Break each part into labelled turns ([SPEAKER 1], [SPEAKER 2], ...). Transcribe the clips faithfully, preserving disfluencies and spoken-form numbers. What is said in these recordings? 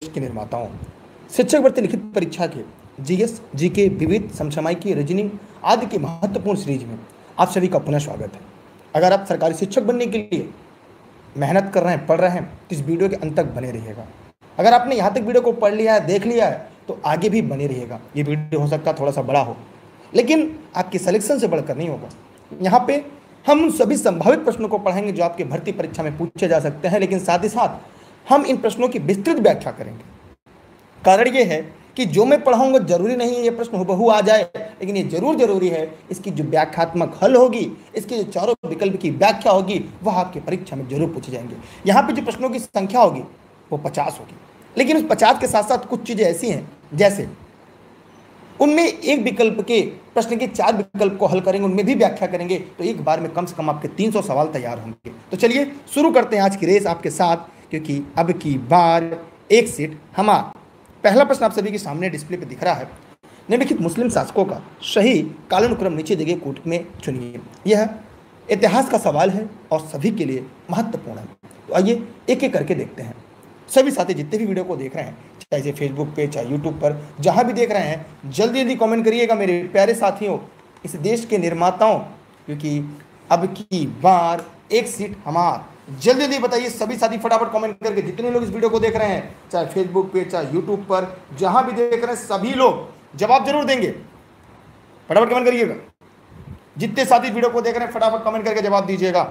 [SPEAKER 1] के निर्माताओं, शिक्षक भर्ती लिखित परीक्षा के जीएस, जीके, विविध, समसामयिकी, रीजनिंग आदि की महत्वपूर्ण सीरीज में आप सभी का पुनः स्वागत है। अगर आप सरकारी शिक्षक बनने के लिए मेहनत कर रहे हैं, पढ़ रहे हैं, तो इस वीडियो के अंत तक बने रहिएगा। अगर आपने यहाँ तक वीडियो को पढ़ लिया है, देख लिया है, तो आगे भी बने रहिएगा। ये वीडियो हो सकता है थोड़ा सा बड़ा हो, लेकिन आपकी सिलेक्शन से बढ़कर नहीं होगा। यहाँ पे हम उन सभी संभावित प्रश्नों को पढ़ेंगे जो आपके भर्ती परीक्षा में पूछे जा सकते हैं, लेकिन साथ ही साथ हम इन प्रश्नों की विस्तृत व्याख्या करेंगे। कारण ये है कि जो मैं पढ़ाऊंगा जरूरी नहीं है ये प्रश्न हुबहू आ जाए, लेकिन ये जरूर जरूरी है इसकी जो व्याख्यात्मक हल होगी, इसके जो चारों विकल्प की व्याख्या होगी, वह आपकी परीक्षा में जरूर पूछे जाएंगे। यहाँ पे जो प्रश्नों की संख्या होगी वो पचास होगी, लेकिन उस पचास के साथ साथ कुछ चीजें ऐसी हैं, जैसे उनमें एक विकल्प के प्रश्न के चार विकल्प को हल करेंगे, उनमें भी व्याख्या करेंगे, तो एक बार में कम से कम आपके तीन सौ सवाल तैयार होंगे। तो चलिए शुरू करते हैं आज की रेस आपके साथ, क्योंकि अब की बार एक सीट हमारा। पहला प्रश्न आप सभी के सामने डिस्प्ले पे दिख रहा है। निम्नलिखित मुस्लिम शासकों का सही कालानुक्रम नीचे दिए गए कोट में चुनिए। यह इतिहास का सवाल है और सभी के लिए महत्वपूर्ण है। तो आइए एक एक करके देखते हैं। सभी साथी जितने भी वीडियो को देख रहे हैं, चाहे फेसबुक पे, चाहे यूट्यूब पर, जहां भी देख रहे हैं, जल्दी जल्दी कमेंट करिएगा मेरे प्यारे साथियों, इस देश के निर्माताओं, क्योंकि अब की बार एक सीट हमार। जल्दी जल्दी बताइए सभी साथी, फटाफट कमेंट करके। जितने लोग इस वीडियो को देख रहे हैं, चाहे फेसबुक पे, चाहे यूट्यूब पर, जहां भी देख रहे हैं, सभी लोग जवाब जरूर देंगे। फटाफट कमेंट करिएगा। जितने साथी वीडियो को देख रहे हैं, फटाफट कमेंट करके जवाब दीजिएगा।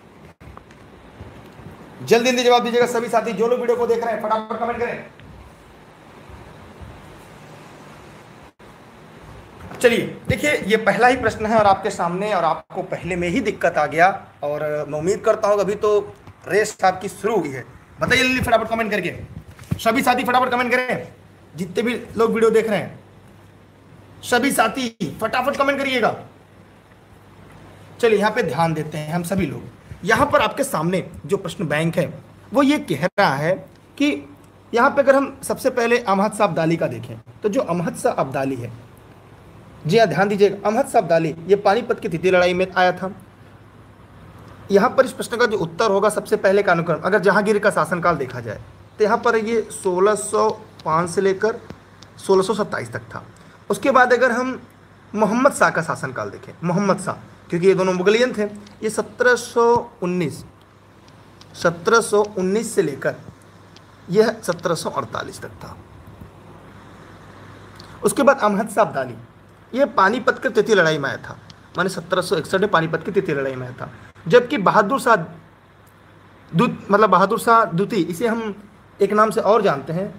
[SPEAKER 1] जल्दी जल्दी जवाब दीजिएगा सभी साथी, जो लोग वीडियो को देख रहे हैं, फटाफट कमेंट करें। चलिए देखिए, ये पहला ही प्रश्न है और आपके सामने, और आपको पहले में ही दिक्कत आ गया, और मैं उम्मीद करता हूँ अभी तो रेस आपकी शुरू हुई है। बताइए जल्दी फटाफट कमेंट करके, सभी साथी फटाफट कमेंट करें। जितने भी लोग वीडियो देख रहे हैं, सभी साथी फटाफट कमेंट करिएगा। चलिए यहाँ पे ध्यान देते हैं हम सभी लोग। यहाँ पर आपके सामने जो प्रश्न बैंक है वो ये कह रहा है कि यहाँ पे अगर हम सबसे पहले अमहद शाह अब्दाली का देखें, तो जो अमहद शाह अब्दाली है, जी हाँ ध्यान दीजिएगा, अमहद शाह अब्दाली ये पानीपत की तृतीय लड़ाई में आया था। यहाँ पर इस प्रश्न का जो उत्तर होगा, सबसे पहले का अनुक्रम अगर जहांगीर का शासनकाल देखा जाए, तो यहाँ पर ये सोलह सौ पाँच से लेकर सोलह सौ सत्ताईस तक था। उसके बाद अगर हम मोहम्मद शाह का शासनकाल देखें, मोहम्मद शाह, क्योंकि ये दोनों मुगलियन थे, ये सत्रह सौ उन्नीस सत्रह सौ उन्नीस से लेकर यह सत्रह सौ अड़तालीस तक था। उसके बाद अमहद शाह अब्दाली ये पानीपत की तृतीय लड़ाई में आया था, माने सत्रह सौ इकसठ में पानीपत की तृतीय लड़ाई में आया था। जबकि बहादुर शाह दूत मतलब बहादुर शाह दूती, इसे हम एक नाम से और जानते हैं,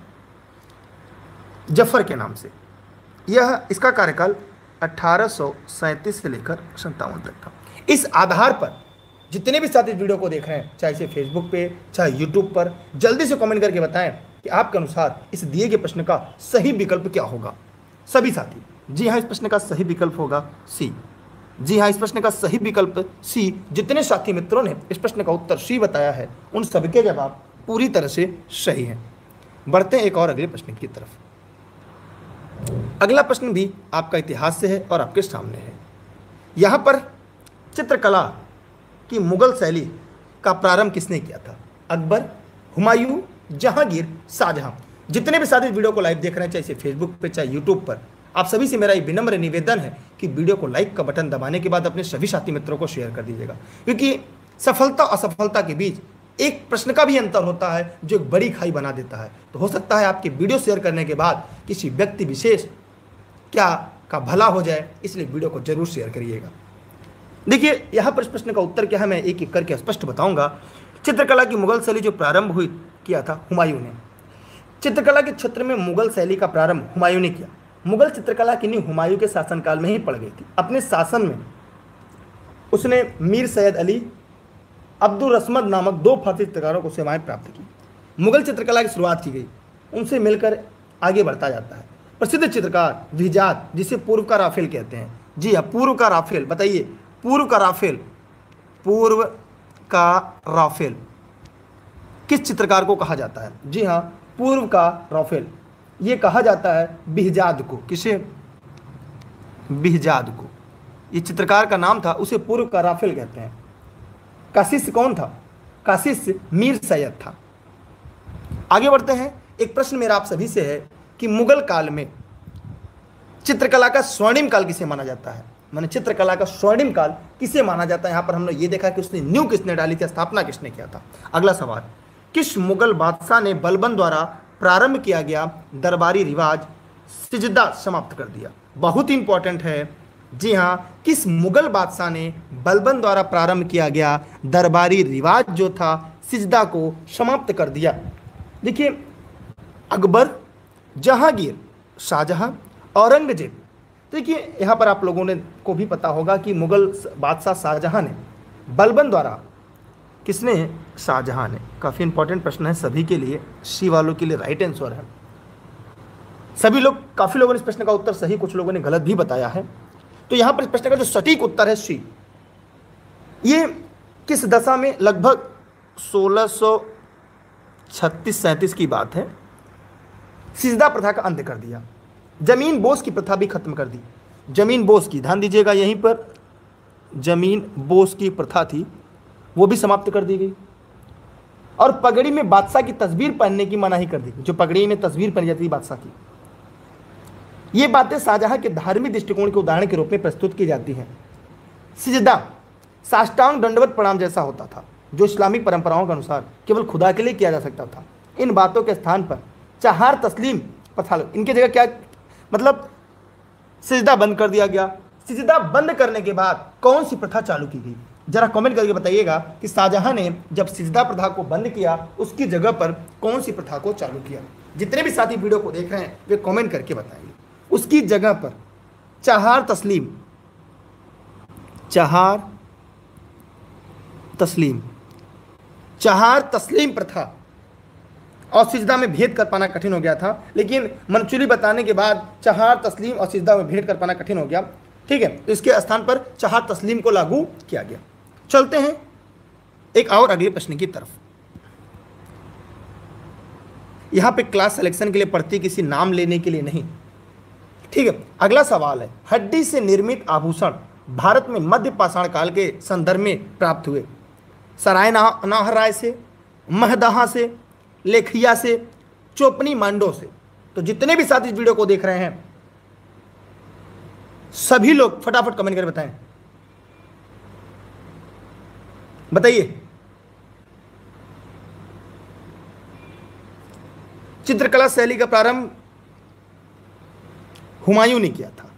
[SPEAKER 1] जफर के नाम से, यह इसका कार्यकाल अठारह सौ सैंतीस से लेकर संतावन तक था। इस आधार पर जितने भी साथी वीडियो को देख रहे हैं, चाहे से फेसबुक पे, चाहे यूट्यूब पर, जल्दी से कमेंट करके बताएं कि आपके अनुसार इस दिए गए प्रश्न का सही विकल्प क्या होगा। सभी साथी, जी हाँ, इस प्रश्न का सही विकल्प होगा सी। जी हाँ, इस प्रश्न का सही विकल्प सी। जितने साथी मित्रों ने इस प्रश्न का उत्तर सी बताया है, उन सभी के जवाब पूरी तरह से सही हैं। बढ़ते हैं एक और अगले प्रश्न की तरफ। अगला प्रश्न भी आपका इतिहास से है और आपके सामने है। यहाँ पर चित्रकला की मुगल शैली का प्रारंभ किसने किया था? अकबर, हुमायूं, जहांगीर, शाहजहां। जितने भी साथी वीडियो को लाइव देख रहे हैं, चाहे फेसबुक पे, चाहे यूट्यूब पर, आप सभी से मेरा एक विनम्र निवेदन है कि वीडियो को लाइक का बटन दबाने के बाद अपने सभी साथी मित्रों को शेयर कर दीजिएगा, क्योंकि सफलता और असफलता के बीच एक प्रश्न का भी अंतर होता है जो एक बड़ी खाई बना देता है। तो हो सकता है आपके वीडियो शेयर करने के बाद किसी व्यक्ति विशेष क्या का भला हो जाए, इसलिए वीडियो को जरूर शेयर करिएगा। देखिए यहाँ पर इस प्रश्न का उत्तर क्या है, मैं एक एक करके स्पष्ट बताऊंगा। चित्रकला की मुगल शैली जो प्रारंभ हुई किया था हुमायूं ने। चित्रकला के क्षेत्र में मुगल शैली का प्रारंभ हुमायूं ने किया। मुगल चित्रकला की नींव हुमायूं के शासनकाल में ही पड़ गई थी। अपने शासन में उसने मीर सैयद अली, अब्दुल रस्मद नामक दो फारसी चित्रकारों को सेवाएं प्राप्त की। मुगल चित्रकला की शुरुआत की गई, उनसे मिलकर आगे बढ़ता जाता है। प्रसिद्ध चित्रकार विजात, जिसे पूर्व का राफेल कहते हैं। जी हाँ, पूर्व का राफेल। बताइए, पूर्व का राफेल, पूर्व का राफेल किस चित्रकार को कहा जाता है? जी हाँ, पूर्व का राफेल ये कहा जाता है बिहजाद को। किसे? बिहजाद को। ये चित्रकार का नाम था, उसे पूर्व का राफेल कहते हैं। का शिष्य कौन था? का शिष्य मीर सैयद था। आगे बढ़ते हैं। एक प्रश्न मेरा आप सभी से है कि मुगल काल में चित्रकला का स्वर्णिम काल किसे माना जाता है? मैंने चित्रकला का स्वर्णिम काल किसे माना जाता है? यहां पर हमने ये देखा कि उसने न्यू किसने डाली थी, स्थापना किसने किया था। अगला सवाल, किस मुगल बादशाह ने बलबन द्वारा प्रारंभ किया गया दरबारी रिवाज सिजदा समाप्त कर दिया? बहुत ही इंपॉर्टेंट है। जी हां, किस मुगल बादशाह ने बलबन द्वारा प्रारंभ किया गया दरबारी रिवाज जो था सिजदा को समाप्त कर दिया? देखिए, अकबर, जहांगीर, शाहजहां, औरंगजेब। देखिए यहाँ पर आप लोगों ने को भी पता होगा कि मुगल बादशाह शाहजहां ने बलबन द्वारा, किसने? शाहजहां ने। काफ़ी इंपॉर्टेंट प्रश्न है सभी के लिए, सी वालों के लिए राइट आंसर है। सभी लोग, काफ़ी लोगों ने इस प्रश्न का उत्तर सही, कुछ लोगों ने गलत भी बताया है। तो यहाँ पर इस प्रश्न का जो सटीक उत्तर है सी। ये किस दशा में? लगभग सोलह सौ छत्तीस सैंतीस की बात है। सिजदा प्रथा का अंत कर दिया, जमीन बोस की प्रथा भी खत्म कर दी। जमीन बोस की, ध्यान दीजिएगा, यहीं पर जमीन बोस की प्रथा थी, वो भी समाप्त कर दी गई। और पगड़ी में बादशाह की तस्वीर पहनने की मनाही कर दी गई, जो पगड़ी में तस्वीर पहनी जाती थी बादशाह की। ये बातें शाहजहां के धार्मिक दृष्टिकोण के उदाहरण के रूप में प्रस्तुत की जाती हैं। सिजदा साष्टांग दंडवत प्रणाम जैसा होता था, जो इस्लामिक परंपराओं के अनुसार केवल खुदा के लिए किया जा सकता था। इन बातों के स्थान पर चाहार तस्लीम प्रथा, इनकी जगह क्या, मतलब सिजदा बंद कर दिया गया। सिजदा बंद करने के बाद कौन सी प्रथा चालू की गई? जरा कमेंट करके बताइएगा कि शाहजहां ने जब सिजदा प्रथा को बंद किया, उसकी जगह पर कौन सी प्रथा को चालू किया? जितने भी साथी वीडियो को देख रहे हैं वे कमेंट करके बताएंगे। उसकी जगह पर चाहार तस्लीम, चाहार तस्लीम, चाहार तस्लीम प्रथा और सिजदा में भेद कर पाना कठिन हो गया था, लेकिन मंचूरी बताने के बाद चाहार तस्लीम और सिजदा में भेद कर पाना कठिन हो गया। ठीक है, तो इसके स्थान पर चाहार तस्लीम को लागू किया गया। चलते हैं एक और अगले प्रश्न की तरफ। यहां पे क्लास सिलेक्शन के लिए पढ़ती, किसी नाम लेने के लिए नहीं। ठीक है, अगला सवाल है, हड्डी से निर्मित आभूषण भारत में मध्य पाषाण काल के संदर्भ में प्राप्त हुए? सराय नाहराय से, महदहा से, लेखिया से, चोपनी मांडो से। तो जितने भी साथी इस वीडियो को देख रहे हैं सभी लोग फटाफट कमेंट करके बताएं, बताइए। चित्रकला शैली का प्रारंभ हुमायूं ने किया था,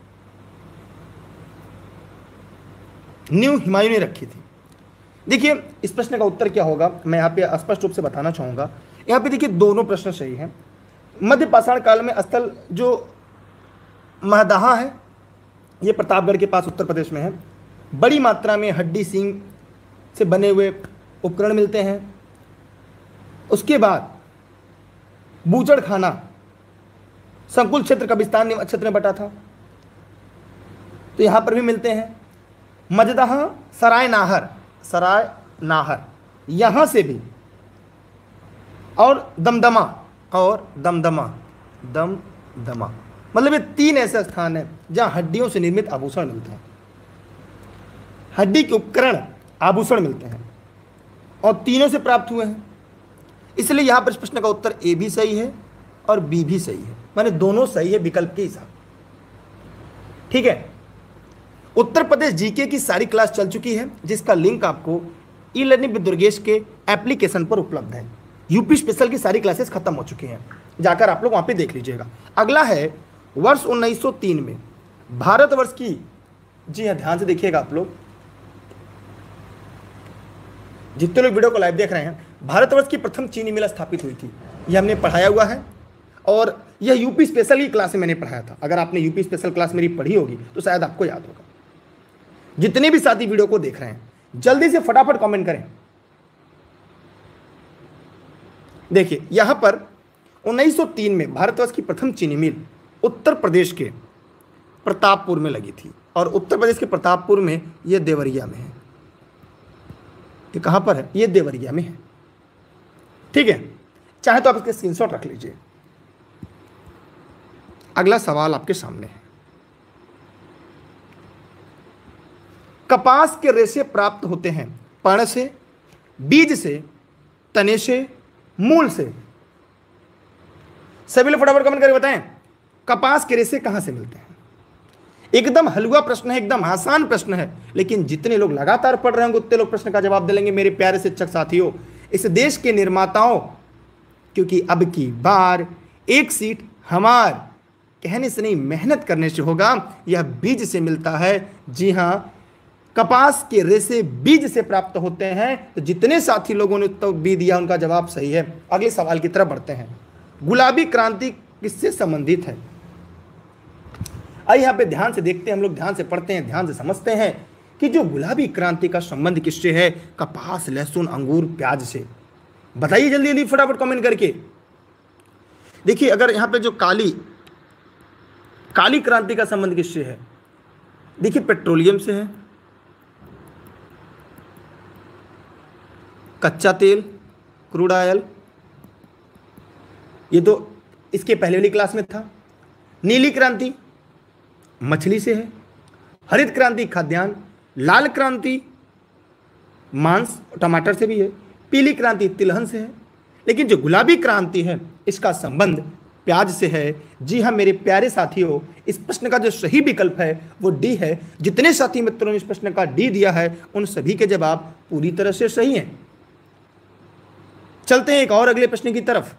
[SPEAKER 1] न्यू हुमायूं ने रखी थी। देखिए इस प्रश्न का उत्तर क्या होगा, मैं यहाँ पे स्पष्ट रूप से बताना चाहूँगा। यहाँ पे देखिए दोनों प्रश्न सही हैं। मध्य पाषाण काल में स्थल जो महदहा है, ये प्रतापगढ़ के पास उत्तर प्रदेश में है। बड़ी मात्रा में हड्डी सींग से बने हुए उपकरण मिलते हैं। उसके बाद बूचड़ खाना संकुल क्षेत्र कब्रिस्तान क्षेत्र में बटा था, तो यहाँ पर भी मिलते हैं। मजदहा, सराय नाहर, सराय नाहर यहाँ से भी, और दमदमा, और दमदमा, दमदमा, मतलब ये तीन ऐसे स्थान हैं जहाँ हड्डियों से निर्मित आभूषण मिलते हैं, हड्डी के उपकरण आभूषण मिलते हैं, और तीनों से प्राप्त हुए हैं। इसलिए यहाँ पर इस प्रश्न का उत्तर ए भी सही है और बी भी सही है, माने दोनों सही है विकल्प के हिसाब। ठीक है, उत्तर प्रदेश जीके की सारी क्लास चल चुकी है, जिसका लिंक आपको ई लर्निंग विद दुर्गेश के एप्लीकेशन पर उपलब्ध है। यूपी स्पेशल की सारी क्लासेस खत्म हो चुकी हैं, जाकर आप लोग वहाँ पे देख लीजिएगा। अगला है वर्ष उन्नीस सौ तीन में भारतवर्ष की, जी हाँ ध्यान से देखिएगा आप लोग, जितने लोग वीडियो को लाइव देख रहे हैं, भारतवर्ष की प्रथम चीनी मिल स्थापित हुई थी। यह हमने पढ़ाया हुआ है और यह यूपी स्पेशल की क्लास में मैंने पढ़ाया था। अगर आपने यूपी स्पेशल क्लास मेरी पढ़ी होगी तो शायद आपको याद होगा। जितने भी साथी वीडियो को देख रहे हैं जल्दी से फटाफट कमेंट करें। देखिए यहां पर उन्नीस सौ तीन में भारतवर्ष की प्रथम चीनी मिल उत्तर प्रदेश के प्रतापपुर में लगी थी, और उत्तर प्रदेश के प्रतापपुर में यह देवरिया में है। ये कहां पर है? ये देवरिया में है। ठीक है, चाहे तो आप इसके स्क्रीनशॉट रख लीजिए। अगला सवाल आपके सामने है, कपास के रेशे प्राप्त होते हैं पर्ण से, बीज से, तने से, मूल से। सभी लोग फटाफट कमेंट करके बताएं, कपास के रेशे कहां से मिलते हैं? एकदम हलवा प्रश्न है, एकदम आसान प्रश्न है, लेकिन जितने लोग लगातार पढ़ रहे होंगे उतने लोग प्रश्न का जवाब दे लेंगे। मेरे प्यारे शिक्षक साथियों, इस देश के निर्माताओं, क्योंकि अब की बार एक सीट हमार कहने से नहीं मेहनत करने से होगा, यह बीज से मिलता है। जी हां, कपास के रेशे बीज से प्राप्त होते हैं। तो जितने साथी लोगों ने उत्तर बी दिया उनका जवाब सही है। अगले सवाल की तरफ बढ़ते हैं। गुलाबी क्रांति किससे संबंधित है? आइए यहां पे ध्यान से देखते हैं, हम लोग ध्यान से पढ़ते हैं, ध्यान से समझते हैं कि जो गुलाबी क्रांति का संबंध किससे है? कपास, लहसुन, अंगूर, प्याज से। बताइए जल्दी जल्दी फटाफट कमेंट करके। देखिए, अगर यहां पे जो काली काली क्रांति का संबंध किससे है? देखिए, पेट्रोलियम से है, कच्चा तेल, क्रूड ऑयल, ये तो इसके पहले वाली क्लास में था। नीली क्रांति मछली से है, हरित क्रांति खाद्यान्न, लाल क्रांति मांस टमाटर से भी है, पीली क्रांति तिलहन से है, लेकिन जो गुलाबी क्रांति है इसका संबंध प्याज से है। जी हाँ मेरे प्यारे साथियों, इस प्रश्न का जो सही विकल्प है वो डी है। जितने साथी मित्रों ने इस प्रश्न का डी दिया है उन सभी के जवाब पूरी तरह से सही हैं। चलते हैं एक और अगले प्रश्न की तरफ।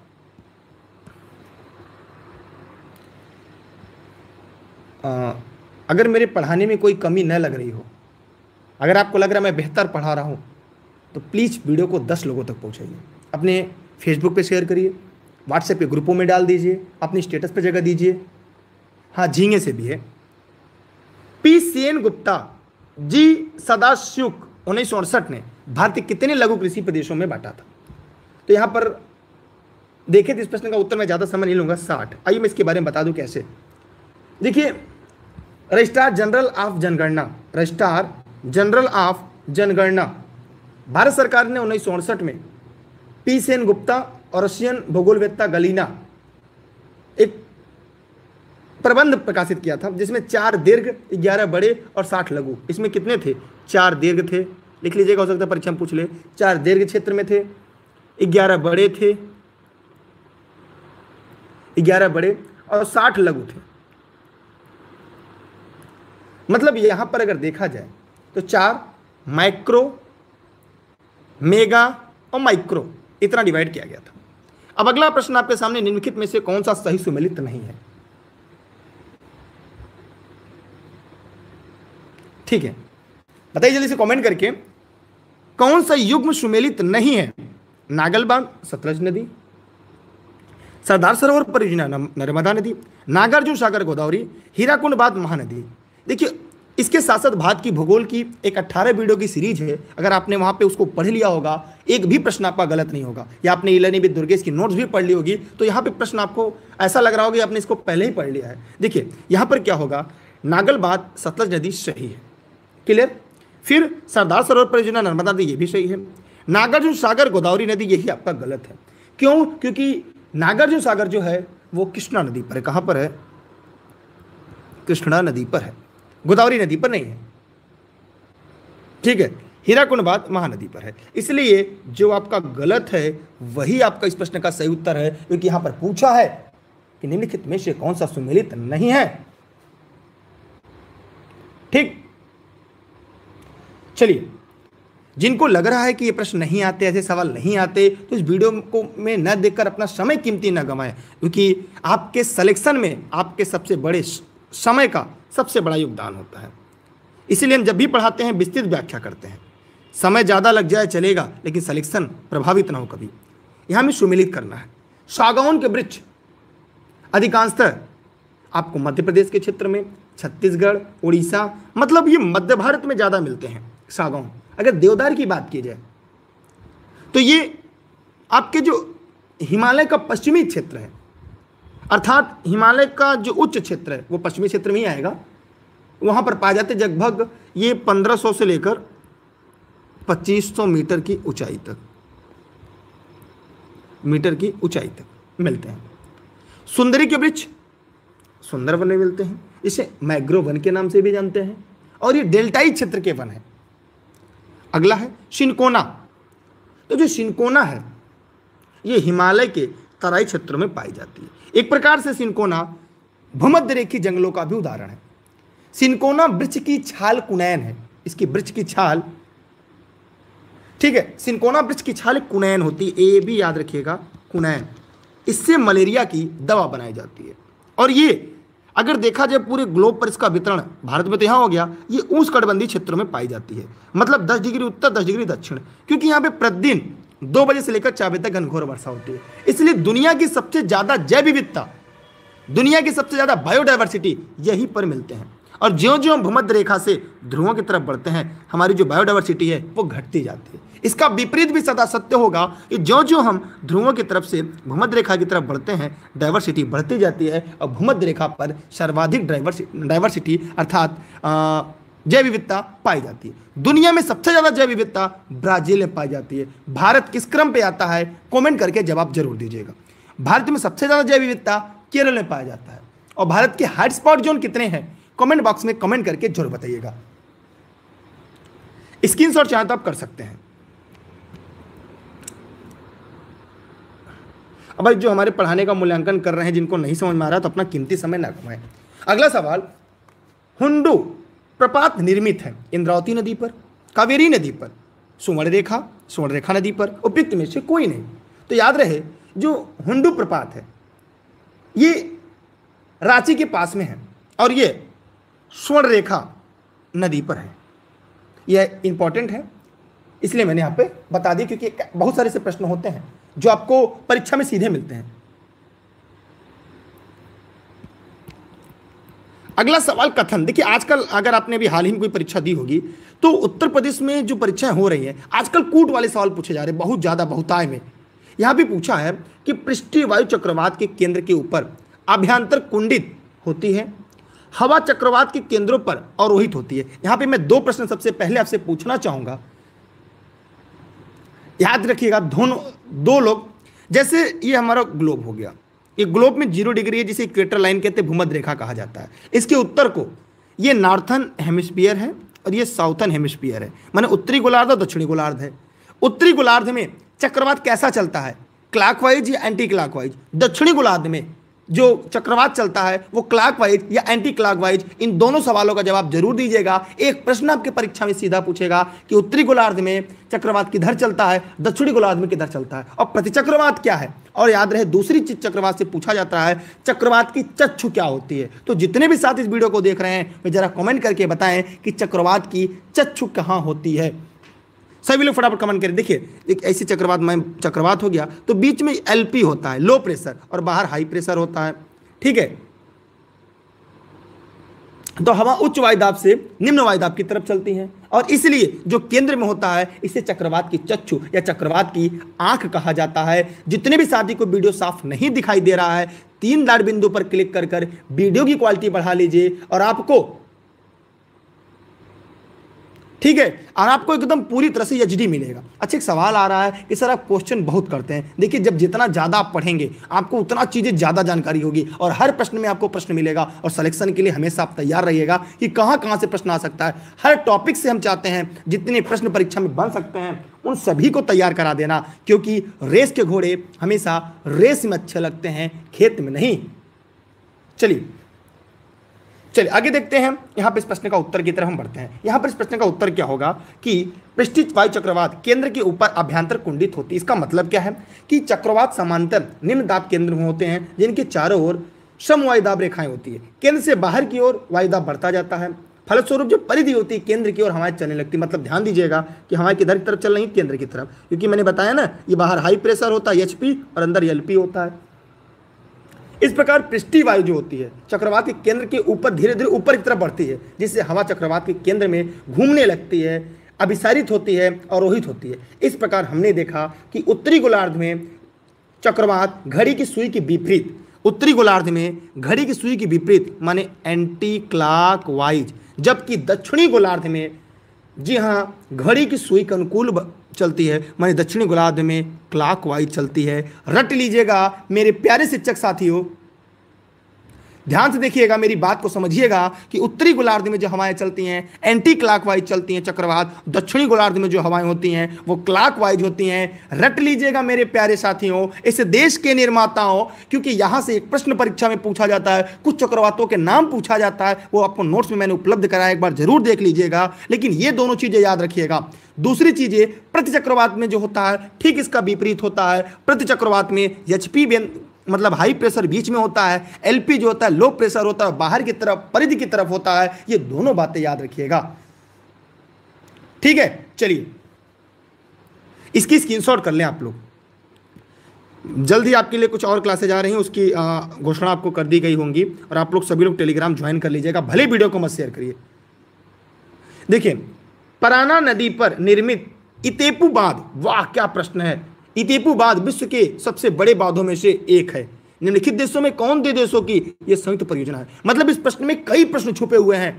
[SPEAKER 1] आ, अगर मेरे पढ़ाने में कोई कमी न लग रही हो, अगर आपको लग रहा है मैं बेहतर पढ़ा रहा हूं, तो प्लीज़ वीडियो को दस लोगों तक पहुंचाइए। अपने फेसबुक पे शेयर करिए, व्हाट्सएप पे ग्रुपों में डाल दीजिए, अपनी स्टेटस पे जगह दीजिए। हाँ, झींगे से भी है। पी सेन गुप्ता जी सदाशुक उन्नीस सौ अड़सठ ने भारत के कितने लघु कृषि प्रदेशों में बांटा था? तो यहाँ पर देखिए, इस प्रश्न का उत्तर मैं ज़्यादा समय नहीं लूँगा, साठ। आइए मैं इसके बारे में बता दूँ कैसे। देखिए, रजिस्ट्रार जनरल ऑफ जनगणना रजिस्ट्रार जनरल ऑफ जनगणना भारत सरकार ने उन्नीस सौ अड़सठ में पी सेन गुप्ता और रशियन भूगोलवेत्ता गलीना एक प्रबंध प्रकाशित किया था, जिसमें चार दीर्घ, ग्यारह बड़े और साठ लघु। इसमें कितने थे? चार दीर्घ थे, लिख लीजिएगा, हो सकता है परीक्षा में पूछ ले। चार दीर्घ क्षेत्र में थे, ग्यारह बड़े थे, ग्यारह बड़े और साठ लघु थे। मतलब यहां पर अगर देखा जाए तो चार माइक्रो, मेगा और माइक्रो इतना डिवाइड किया गया था। अब अगला प्रश्न आपके सामने, निम्नलिखित में से कौन सा सही सुमेलित नहीं है? ठीक है, बताइए जल्दी से कमेंट करके, कौन सा युग्म सुमेलित नहीं है? नागलबांध सतलज नदी, सरदार सरोवर परियोजना नर्मदा नदी, नागार्जुन सागर गोदावरी, हीराकुंड बांध महानदी। देखिए, इसके साथ साथ भारत की भूगोल की एक अट्ठारह वीडियो की सीरीज है, अगर आपने वहां पे उसको पढ़ लिया होगा, एक भी प्रश्न आपका गलत नहीं होगा। या आपने इलानी विद दुर्गेश की नोट्स भी पढ़ ली होगी, तो यहाँ पे प्रश्न आपको ऐसा लग रहा होगा कि आपने इसको पहले ही पढ़ लिया है। देखिए, यहाँ पर क्या होगा, नागल बांध सतलज नदी सही है, क्लियर। फिर सरदार सरोवर परियोजना नर्मदा नदी, ये भी सही है। नागार्जुन सागर गोदावरी नदी, यही आपका गलत है। क्यों? क्योंकि नागार्जुन सागर जो है वो कृष्णा नदी पर है। कहाँ पर है? कृष्णा नदी पर है, गोदावरी नदी पर नहीं है, ठीक है। हीराकुंड बांध महानदी पर है। इसलिए जो आपका गलत है वही आपका इस प्रश्न का सही उत्तर है, क्योंकि यहां पर पूछा है कि निम्नलिखित में से कौन सा सुमेलित नहीं है। ठीक, चलिए, जिनको लग रहा है कि ये प्रश्न नहीं आते, ऐसे सवाल नहीं आते, तो इस वीडियो को में न देखकर अपना समय कीमती न गंवाएं, क्योंकि आपके सिलेक्शन में आपके सबसे बड़े समय का सबसे बड़ा योगदान होता है। इसीलिए हम जब भी पढ़ाते हैं विस्तृत व्याख्या करते हैं। समय ज़्यादा लग जाए चलेगा, लेकिन सिलेक्शन प्रभावित ना हो कभी। यहाँ में सुमेलित करना है। सागौन के वृक्ष अधिकांशतः आपको मध्य प्रदेश के क्षेत्र में, छत्तीसगढ़, उड़ीसा, मतलब ये मध्य भारत में ज़्यादा मिलते हैं सागौन। अगर देवदार की बात की जाए तो ये आपके जो हिमालय का पश्चिमी क्षेत्र है, अर्थात हिमालय का जो उच्च क्षेत्र है वो पश्चिमी क्षेत्र में ही आएगा, वहाँ पर पाए जाते लगभग ये पंद्रह सौ से लेकर पच्चीस सौ मीटर की ऊंचाई तक मीटर की ऊंचाई तक मिलते हैं। सुंदरी के वृक्ष सुंदरवन में मिलते हैं, इसे मैग्रोव वन के नाम से भी जानते हैं, और ये डेल्टाई क्षेत्र के वन है। अगला है सिनकोना। तो जो सिनकोना है ये हिमालय के तराई क्षेत्रों में पाई जाती है। एक प्रकार से सिनकोना भूमध्य रेखीय जंगलों का भी उदाहरण है। सिनकोना वृक्ष की छाल कुनैन है, इसकी वृक्ष की छाल, ठीक है, सिनकोना वृक्ष की छाल कुनैन होती है, ए भी याद रखिएगा, कुनैन। इससे मलेरिया की दवा बनाई जाती है। और ये अगर देखा जाए पूरे ग्लोब पर इसका वितरण, भारत में तो यहाँ हो गया, ये उष्णकटिबंधीय क्षेत्रों में पाई जाती है, मतलब दस डिग्री उत्तर दस डिग्री दक्षिण, क्योंकि यहाँ पे प्रतिदिन दो बजे से लेकर चार बजे तक घनघोर वर्षा होती है। इसलिए दुनिया की सबसे ज्यादा जैव विविधता, दुनिया की सबसे ज्यादा बायोडाइवर्सिटी यहीं पर मिलते हैं। और ज्यों ज्यों हम भूमध्य रेखा से ध्रुवों की तरफ बढ़ते हैं, हमारी जो बायोडाइवर्सिटी है वो घटती जाती है। इसका विपरीत भी सदा सत्य होगा कि ज्यों ज्यों हम ध्रुवों की तरफ से भूमध्य रेखा की तरफ बढ़ते हैं, डाइवर्सिटी बढ़ती जाती है और भूमध्य रेखा पर सर्वाधिक डाइवर्सिटी अर्थात जैव विविधता पाई जाती है। दुनिया में सबसे ज़्यादा जैव विविधता ब्राजील में पाई जाती है। भारत किस क्रम पे आता है, कमेंट करके जवाब जरूर दीजिएगा। भारत में सबसे ज़्यादा जैव विविधता केरल में पाया जाता है। और भारत के हॉटस्पॉट जोन कितने हैं, कमेंट बॉक्स में कमेंट करके जरूर बताइएगा। स्क्रीनशॉट चाहे तो आप कर सकते हैं। अब भाई जो हमारे पढ़ाने का मूल्यांकन कर रहे हैं, जिनको नहीं समझ में आ रहा तो अपना कीमती समय ना गवाएं। अगला सवाल, हुंडू प्रपात निर्मित है इंद्रावती नदी पर, कावेरी नदी पर, सुवर्णरेखा सुवर्णरेखा नदी पर, उपयुक्त में से कोई नहीं। तो याद रहे जो हुंडू प्रपात है ये रांची के पास में है और ये स्वर्णरेखा नदी पर है। यह इंपॉर्टेंट है इसलिए मैंने यहाँ पे बता दी, क्योंकि बहुत सारे से प्रश्न होते हैं जो आपको परीक्षा में सीधे मिलते हैं। अगला सवाल कथन। देखिए आजकल अगर आपने भी हाल ही में कोई परीक्षा दी होगी तो उत्तर प्रदेश में जो परीक्षाएं हो रही हैं आजकल कूट वाले सवाल पूछे जा रहे हैं बहुत ज्यादा, बहुताय में। यहां भी पूछा है कि पृष्ठीय वायु चक्रवात के केंद्र के ऊपर अभ्यंतर कुंडित होती है, हवा चक्रवात के केंद्रों पर अवरोहित होती है। यहां पे मैं दो प्रश्न सबसे पहले आपसे पूछना चाहूंगा, याद रखिएगा। दोनों दो लोग, जैसे ये हमारा ग्लोब हो गया, ये ग्लोब में जीरो डिग्री है जिसे इक्वेटर लाइन कहते हैं, भूमध्य रेखा कहा जाता है। इसके उत्तर को ये नॉर्थन हेमिस्फीयर है और ये साउथर्न हेमिस्फीयर है, माने उत्तरी गोलार्ध और दक्षिणी गोलार्ध है। उत्तरी गोलार्ध में चक्रवात कैसा चलता है, क्लॉकवाइज या एंटी क्लॉकवाइज। दक्षिणी गोलार्ध में जो चक्रवात चलता है वो क्लॉकवाइज या एंटी क्लॉकवाइज। इन दोनों सवालों का जवाब जरूर दीजिएगा। एक प्रश्न आपके परीक्षा में सीधा पूछेगा कि उत्तरी गोलार्ध में चक्रवात किधर चलता है, दक्षिणी गोलार्ध में किधर चलता है, और प्रतिचक्रवात क्या है। और याद रहे दूसरी चीज चक्रवात से पूछा जाता है, चक्रवात की चक्षु क्या होती है। तो जितने भी साथ इस वीडियो को देख रहे हैं वे जरा कमेंट करके बताएं कि चक्रवात की चक्षु कहाँ होती है। सभी लोग फटाफट कमेंट करें। देखिए एक ऐसी चक्रवात में चक्रवात हो गया तो बीच में एलपी होता है, लो प्रेशर, और बाहर हाई प्रेशर होता है, ठीक है। तो हवा उच्च वायुदाब से निम्न वायुदाब की तरफ चलती है और इसलिए जो केंद्र में होता है इसे चक्रवात की चक्षु या चक्रवात की आंख कहा जाता है। जितने भी साथी को वीडियो साफ नहीं दिखाई दे रहा है, तीन डॉट बिंदु पर क्लिक कर कर वीडियो की क्वालिटी बढ़ा लीजिए और आपको, ठीक है, और आपको एकदम पूरी तरह से एचडी मिलेगा। अच्छा एक सवाल आ रहा है कि सर आप क्वेश्चन बहुत करते हैं। देखिए जब जितना ज़्यादा आप पढ़ेंगे आपको उतना चीज़ें ज़्यादा जानकारी होगी और हर प्रश्न में आपको प्रश्न मिलेगा। और सिलेक्शन के लिए हमेशा आप तैयार रहिएगा कि कहाँ कहाँ से प्रश्न आ सकता है। हर टॉपिक से हम चाहते हैं जितने प्रश्न परीक्षा में बन सकते हैं उन सभी को तैयार करा देना, क्योंकि रेस के घोड़े हमेशा रेस में अच्छे लगते हैं, खेत में नहीं। चलिए चलिए आगे देखते हैं। यहाँ पर इस प्रश्न का उत्तर की तरफ हम बढ़ते हैं। यहाँ पर इस प्रश्न का उत्तर क्या होगा कि पृष्ठीय वायु चक्रवात केंद्र के ऊपर अभ्यंतर कुंडित होती है। इसका मतलब क्या है कि चक्रवात समांतर निम्न दाब केंद्र में होते हैं जिनके चारों ओर सम वायुदाब रेखाएं होती है। केंद्र से बाहर की ओर वायुदाब बढ़ता जाता है, फलस्वरूप जो परिधि होती है केंद्र की ओर हवाएं चलने लगती है। मतलब ध्यान दीजिएगा कि हवाएं किधर की तरफ चल रही है, केंद्र की तरफ, क्योंकि मैंने बताया ना ये बाहर हाई प्रेशर होता है एचपी और अंदर एलपी होता है। इस प्रकार पृष्ठीय वायु जो होती है चक्रवात के केंद्र के ऊपर धीरे धीरे ऊपर की तरफ बढ़ती है, जिससे हवा चक्रवात के केंद्र में घूमने लगती है, अभिसारित होती है, अवरोहित होती है। इस प्रकार हमने देखा कि उत्तरी गोलार्ध में चक्रवात घड़ी की सुई के विपरीत, उत्तरी गोलार्ध में घड़ी की सुई के विपरीत माने एंटी क्लॉकवाइज, जबकि दक्षिणी गोलार्ध में, जी हाँ, घड़ी की सुई के अनुकूल चलती है, माने दक्षिणी गोलार्ध में क्लॉकवाइज चलती है। रट लीजिएगा मेरे प्यारे शिक्षक साथियों, ध्यान से देखिएगा, मेरी बात को समझिएगा कि उत्तरी गोलार्ध में जो हवाएं चलती हैं एंटी क्लॉकवाइज चलती हैं चक्रवात, दक्षिणी गोलार्ध में जो हवाएं होती हैं वो क्लॉकवाइज होती हैं। रट लीजिएगा मेरे प्यारे साथियों, इस देश के निर्माताओं, क्योंकि यहां से एक प्रश्न परीक्षा में पूछा जाता है, कुछ चक्रवातों के नाम पूछा जाता है, वो आपको नोट्स में मैंने उपलब्ध कराया, एक बार जरूर देख लीजिएगा। लेकिन ये दोनों चीजें याद रखिएगा। दूसरी चीजें, प्रति चक्रवात में जो होता है ठीक इसका विपरीत होता है। प्रति चक्रवात में एचपी मतलब हाई प्रेशर बीच में होता है, एलपी जो होता है लो प्रेशर होता है, बाहर की तरफ परिधि की तरफ होता है। ये दोनों बातें याद रखिएगा, ठीक है। चलिए इसकी स्क्रीनशॉट कर लें आप लोग। जल्द ही आपके लिए कुछ और क्लासेज आ रही हैं, उसकी घोषणा आपको कर दी गई होंगी और आप लोग सभी लोग टेलीग्राम ज्वाइन कर लीजिएगा, भले वीडियो को मत शेयर करिए। देखिए, पराना नदी पर निर्मित इतेपु बांध, वाह क्या प्रश्न है। इतेपु बांध विश्व के सबसे बड़े बांधों में से एक है। निम्नलिखित देशों में कौन दे देशों की यह संयुक्त परियोजना है। मतलब इस प्रश्न में कई प्रश्न छुपे हुए हैं।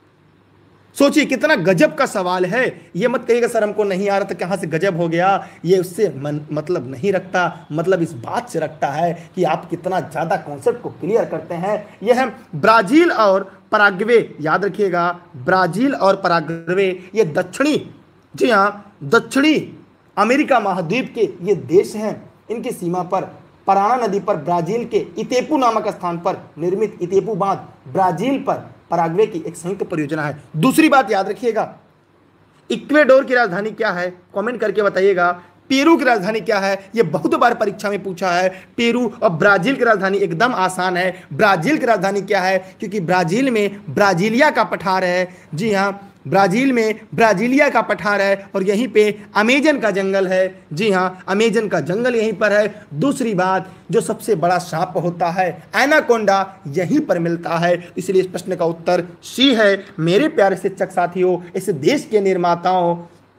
[SPEAKER 1] सोचिए कितना गजब का सवाल है। ये मत कहिएगा सर हमको नहीं आ रहा था, कहां से गजब हो गया। ये उससे मन, मतलब नहीं रखता, मतलब इस बात से रखता है कि आप कितना ज्यादा कॉन्सेप्ट को क्लियर करते हैं। यह है ब्राजील और पराग्वे, याद रखिएगा ब्राजील और पराग्वे ये दक्षिणी, जी हाँ दक्षिणी अमेरिका महाद्वीप के ये देश हैं। इनकी सीमा पर पराना नदी पर ब्राजील के इतेपु नामक स्थान पर निर्मित इतेपु बांध ब्राजील पर पराग्वे की एक संयुक्त परियोजना है। दूसरी बात याद रखिएगा, इक्वेडोर की राजधानी क्या है, कमेंट करके बताइएगा। पेरू की राजधानी क्या है, यह बहुत बार परीक्षा में पूछा है। पेरू और ब्राजील की राजधानी एकदम आसान है। ब्राजील की राजधानी क्या है, क्योंकि ब्राजील में ब्राजीलिया का पठार है। जी हाँ, ब्राजील में ब्राजीलिया का पठार है और यहीं पे अमेजन का जंगल है। जी हाँ, अमेजन का जंगल यहीं पर है। दूसरी बात, जो सबसे बड़ा सांप होता है एनाकोंडा यहीं पर मिलता है। इसलिए इस प्रश्न का उत्तर सी है। मेरे प्यारे शिक्षक साथियों, इस देश के निर्माताओं,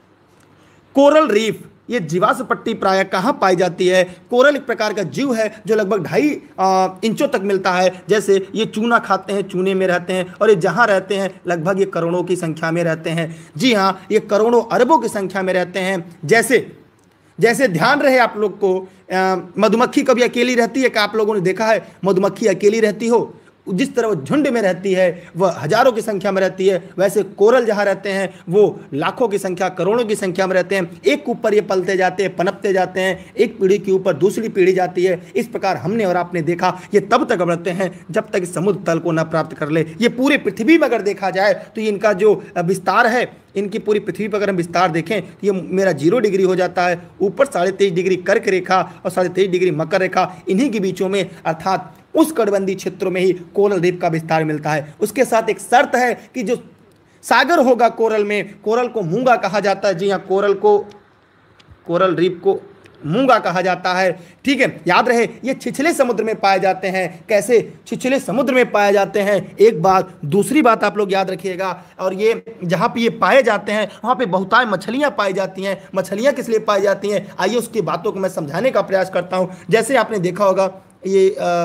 [SPEAKER 1] कोरल रीफ ये जीवाश्म पट्टी प्रायः कहाँ पाई जाती है। कोरल एक प्रकार का जीव है जो लगभग ढाई इंचों तक मिलता है। जैसे ये चूना खाते हैं, चूने में रहते हैं, और ये जहाँ रहते हैं लगभग ये करोड़ों की संख्या में रहते हैं। जी हाँ, ये करोड़ों अरबों की संख्या में रहते हैं। जैसे जैसे ध्यान रहे आप लोग को, मधुमक्खी कभी अकेली रहती है क्या? आप लोगों ने देखा है मधुमक्खी अकेली रहती हो? जिस तरह वो झुंड में रहती है, वह हजारों की संख्या में रहती है, वैसे कोरल जहाँ रहते हैं वो लाखों की संख्या, करोड़ों की संख्या में रहते हैं। एक ऊपर ये पलते जाते हैं, पनपते जाते हैं, एक पीढ़ी के ऊपर दूसरी पीढ़ी जाती है। इस प्रकार हमने और आपने देखा ये तब तक बढ़ते हैं जब तक समुद्र तल को न प्राप्त कर ले। ये पूरे पृथ्वी में अगर देखा जाए तो इनका जो विस्तार है, इनकी पूरी पृथ्वी पर अगर हम विस्तार देखें तो ये मेरा जीरो डिग्री हो जाता है। ऊपर साढ़े तेईस डिग्री कर्क रेखा और साढ़े तेईस डिग्री मकर रेखा, इन्हीं के बीचों में अर्थात उस कटबंधी क्षेत्रों में ही कोरल द्वीप का विस्तार मिलता है। उसके साथ एक शर्त है कि जो सागर होगा कोरल में, कोरल को मूंगा कहा जाता है। जी हाँ, कोरल को कोरल द्वीप को मूंगा कहा जाता है। ठीक है, याद रहे ये छिछले समुद्र में पाए जाते हैं। कैसे? छिछले समुद्र में पाए जाते हैं, एक बात। दूसरी बात आप लोग याद रखिएगा, और ये जहाँ पे ये पाए जाते हैं वहाँ पे बहुतायत मछलियाँ पाई जाती हैं। मछलियाँ किस लिए पाई जाती हैं, आइए उसकी बातों को मैं समझाने का प्रयास करता हूँ। जैसे आपने देखा होगा ये आ,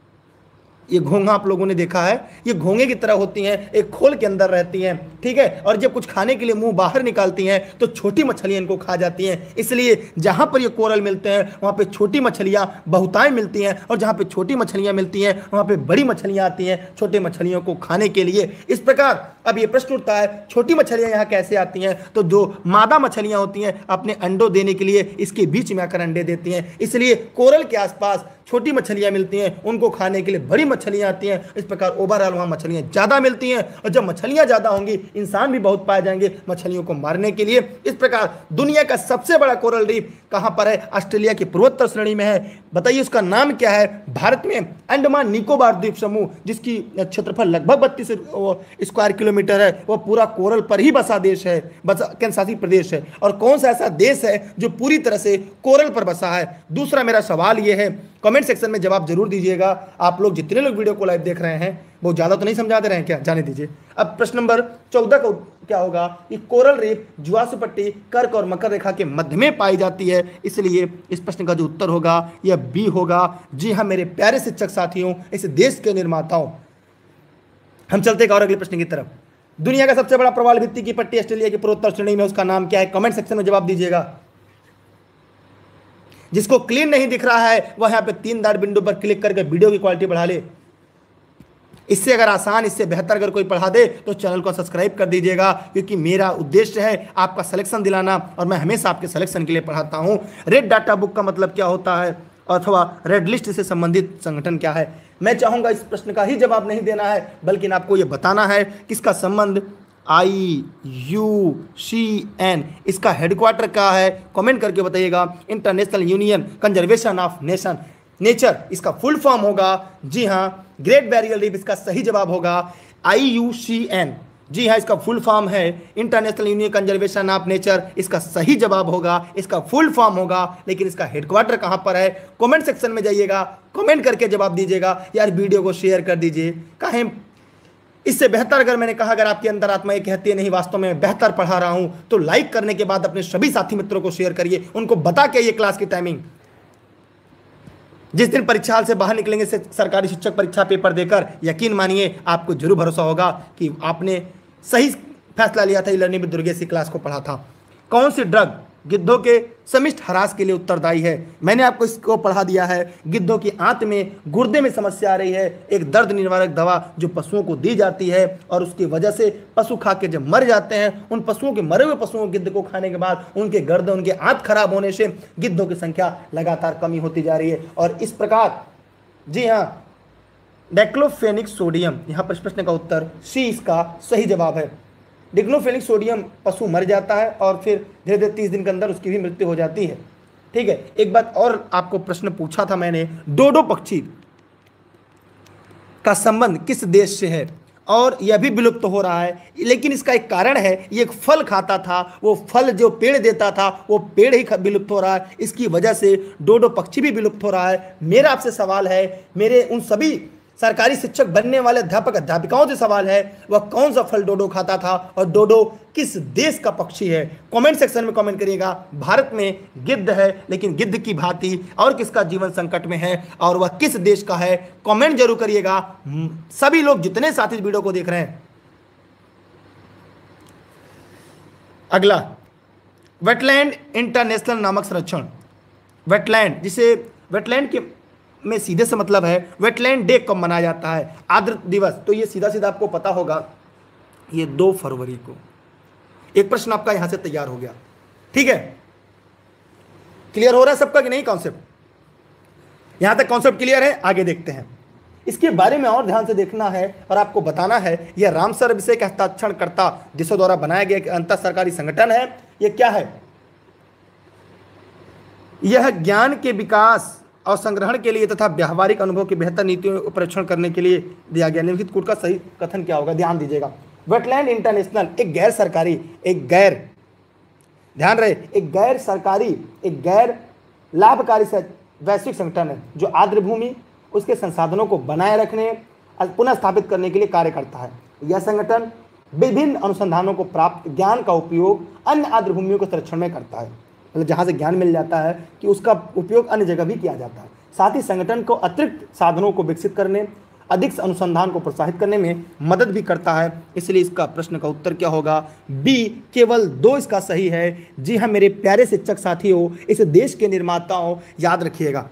[SPEAKER 1] ये घोंघा आप लोगों ने देखा है, ये घोंघे की तरह होती हैं, एक खोल के अंदर रहती हैं। ठीक है, और जब कुछ खाने के लिए मुंह बाहर निकालती हैं तो छोटी मछलियां इनको खा जाती हैं। इसलिए जहां पर ये कोरल मिलते हैं वहां पे छोटी मछलियां बहुतायत मिलती हैं, और जहां पे छोटी मछलियां मिलती हैं वहां पे बड़ी मछलियां आती हैं छोटे मछलियों को खाने के लिए। इस प्रकार अब ये प्रश्न उठता है छोटी मछलियां यहाँ कैसे आती हैं? तो जो मादा मछलियां होती हैं अपने अंडों देने के लिए इसके बीच में आकर अंडे देती हैं। इसलिए कोरल के आसपास छोटी मछलियां मिलती हैं, उनको खाने के लिए बड़ी मछलियां आती हैं। इस प्रकार ओवरऑल वहां मछलियां ज्यादा मिलती हैं, और जब मछलियां ज्यादा होंगी इंसान भी बहुत पाए जाएंगे मछलियों को मारने के लिए। इस प्रकार दुनिया का सबसे बड़ा कोरल रीफ कहां पर है? ऑस्ट्रेलिया की पूर्वोत्तर श्रेणी में है। बताइए उसका नाम क्या है? भारत में अंडमान निकोबार द्वीप समूह, जिसकी क्षेत्रफल लगभग बत्तीस स्क्वायर किलोमीटर है, वह पूरा कोरल पर ही बसा देश है, बसा केंद्र शासित प्रदेश है। और कौन सा ऐसा देश है जो पूरी तरह से कोरल पर बसा है? दूसरा मेरा सवाल यह है, कमेंट सेक्शन में जवाब जरूर दीजिएगा। आप लोग जितने लोग वीडियो को लाइव देख रहे हैं बहुत ज्यादा तो नहीं समझा दे रहे हैं क्या? जाने दीजिए। अब प्रश्न नंबर चौदह का क्या होगा? ये कोरल रीफ जीवाश्म पट्टी कर्क और मकर रेखा के मध्य में पाई जाती है, इसलिए इस प्रश्न का जो उत्तर होगा यह बी होगा। जी हाँ मेरे प्यारे शिक्षक साथियों, इस देश के निर्माताओं, हम चलते हैं और अगले प्रश्न की तरफ। दुनिया का सबसे बड़ा प्रवाल भित्ति की पट्टी ऑस्ट्रेलिया की पूर्वोत्तर श्रेणी में, उसका नाम क्या है? कमेंट सेक्शन में जवाब दीजिएगा। जिसको क्लीन नहीं दिख रहा है वह यहाँ पे तीन दार बिंदु पर क्लिक करके वीडियो की क्वालिटी बढ़ा ले। इससे अगर आसान, इससे बेहतर अगर कोई पढ़ा दे तो चैनल को सब्सक्राइब कर दीजिएगा, क्योंकि मेरा उद्देश्य है आपका सिलेक्शन दिलाना और मैं हमेशा आपके सिलेक्शन के लिए पढ़ाता हूं। रेड डाटा बुक का मतलब क्या होता है अथवा रेड लिस्ट से संबंधित संगठन क्या है, मैं चाहूंगा इस प्रश्न का ही जवाब नहीं देना है, बल्कि आपको यह बताना है कि इसका संबंध आई यू सी एन, इसका हेडक्वार्टर क्या है, कमेंट करके बताइएगा। International union conservation of nation nature, इसका फुल फॉर्म होगा, जी हाँ, ग्रेट बैरियर रीफ इसका सही जवाब होगा। आई यू सी एन, जी हाँ, इसका फुल फॉर्म है international union conservation of nature, इसका सही जवाब होगा, इसका फुल फॉर्म होगा। लेकिन इसका हेडक्वार्टर कहाँ पर है, कमेंट सेक्शन में जाइएगा, कमेंट करके जवाब दीजिएगा। यार वीडियो को शेयर कर दीजिए, कहें इससे बेहतर अगर मैंने कहा अगर आपकी अंतरात्मा ये कहती है नहीं वास्तव में बेहतर पढ़ा रहा हूं, तो लाइक करने के बाद अपने सभी साथी मित्रों को शेयर करिए, उनको बता के ये क्लास की टाइमिंग, जिस दिन परीक्षा हाल से बाहर निकलेंगे से सरकारी शिक्षक परीक्षा पेपर देकर, यकीन मानिए आपको जरूर भरोसा होगा कि आपने सही फैसला लिया था। लर्निंग विद दुर्गेश क्लास को पढ़ा था। कौन सी ड्रग गिद्धों के समिष्ट ह्रास के लिए उत्तरदायी है, मैंने आपको इसको पढ़ा दिया है। गिद्धों की आंत में, गुर्दे में समस्या आ रही है, एक दर्द निवारक दवा जो पशुओं को दी जाती है और उसकी वजह से पशु खा के जब मर जाते हैं, उन पशुओं के मरे हुए पशुओं गिद्ध को खाने के बाद उनके गर्द, उनके आंत खराब होने से गिद्धों की संख्या लगातार कमी होती जा रही है। और इस प्रकार, जी हाँ, डाइक्लोफेनिक सोडियम, यहाँ पर प्रश्न का उत्तर सी इसका सही जवाब है। डिक्लोफेनिक सोडियम पशु मर जाता है और फिर धीरे धीरे तीस दिन के अंदर उसकी भी मृत्यु हो जाती है। ठीक है, एक बात और आपको प्रश्न पूछा था मैंने, डोडो पक्षी का संबंध किस देश से है, और यह भी विलुप्त हो रहा है। लेकिन इसका एक कारण है, ये एक फल खाता था, वो फल जो पेड़ देता था वो पेड़ ही विलुप्त हो रहा है, इसकी वजह से डोडो पक्षी भी विलुप्त हो रहा है। मेरा आपसे सवाल है, मेरे उन सभी सरकारी शिक्षक बनने वाले अध्यापक अध्यापिकाओं से सवाल है, वह कौन सा फल डोडो खाता था और डोडो किस देश का पक्षी है। कमेंट सेक्शन में कमेंट करिएगा। भारत में गिद्ध है, लेकिन गिद्ध की भांति और किसका जीवन संकट में है और वह किस देश का है, कमेंट जरूर करिएगा। सभी लोग जितने साथी इस वीडियो को देख रहे हैं। अगला, वेटलैंड इंटरनेशनल नामक संरक्षण, वेटलैंड जिसे वेटलैंड के में सीधे से मतलब है, वेटलैंड डे कब मनाया जाता है, आर्द्र दिवस, तो ये सीधा सीधा आपको पता होगा, ये दो फरवरी को। एक प्रश्न आपका यहां से तैयार हो गया। ठीक है, क्लियर हो रहा है सबका कि नहीं कॉन्सेप्ट? यहां तक कॉन्सेप्ट क्लियर है? आगे देखते हैं। इसके बारे में और ध्यान से देखना है और आपको बताना है, यह रामसर विषय का हस्ताक्षरकर्ता जिसके द्वारा बनाया गया एक अंतर सरकारी संगठन है। यह क्या है? यह ज्ञान के विकास और संग्रहण के लिए तथा व्यावहारिक अनुभव की बेहतर नीतियों का परीक्षण करने के लिए दिया गया। निम्नलिखित कोड का सही कथन क्या होगा? ध्यान दीजिएगा। वेटलैंड इंटरनेशनल एक गैर सरकारी, एक गैर ध्यान रहे एक गैर सरकारी, एक गैर लाभकारी वैश्विक संगठन है जो आर्द्र भूमि, उसके संसाधनों को बनाए रखने, पुनः स्थापित करने के लिए कार्य करता है। यह संगठन विभिन्न अनुसंधानों को प्राप्त ज्ञान का उपयोग अन्य आर्द्र भूमियों के संरक्षण में करता है। मतलब जहाँ से ज्ञान मिल जाता है कि उसका उपयोग अन्य जगह भी किया जाता है। साथ ही संगठन को अतिरिक्त साधनों को विकसित करने, अधिक अनुसंधान को प्रोत्साहित करने में मदद भी करता है। इसलिए इसका प्रश्न का उत्तर क्या होगा? बी, केवल दो इसका सही है। जी हाँ मेरे प्यारे शिक्षक साथियों, इस देश के निर्माताओं, याद रखिएगा।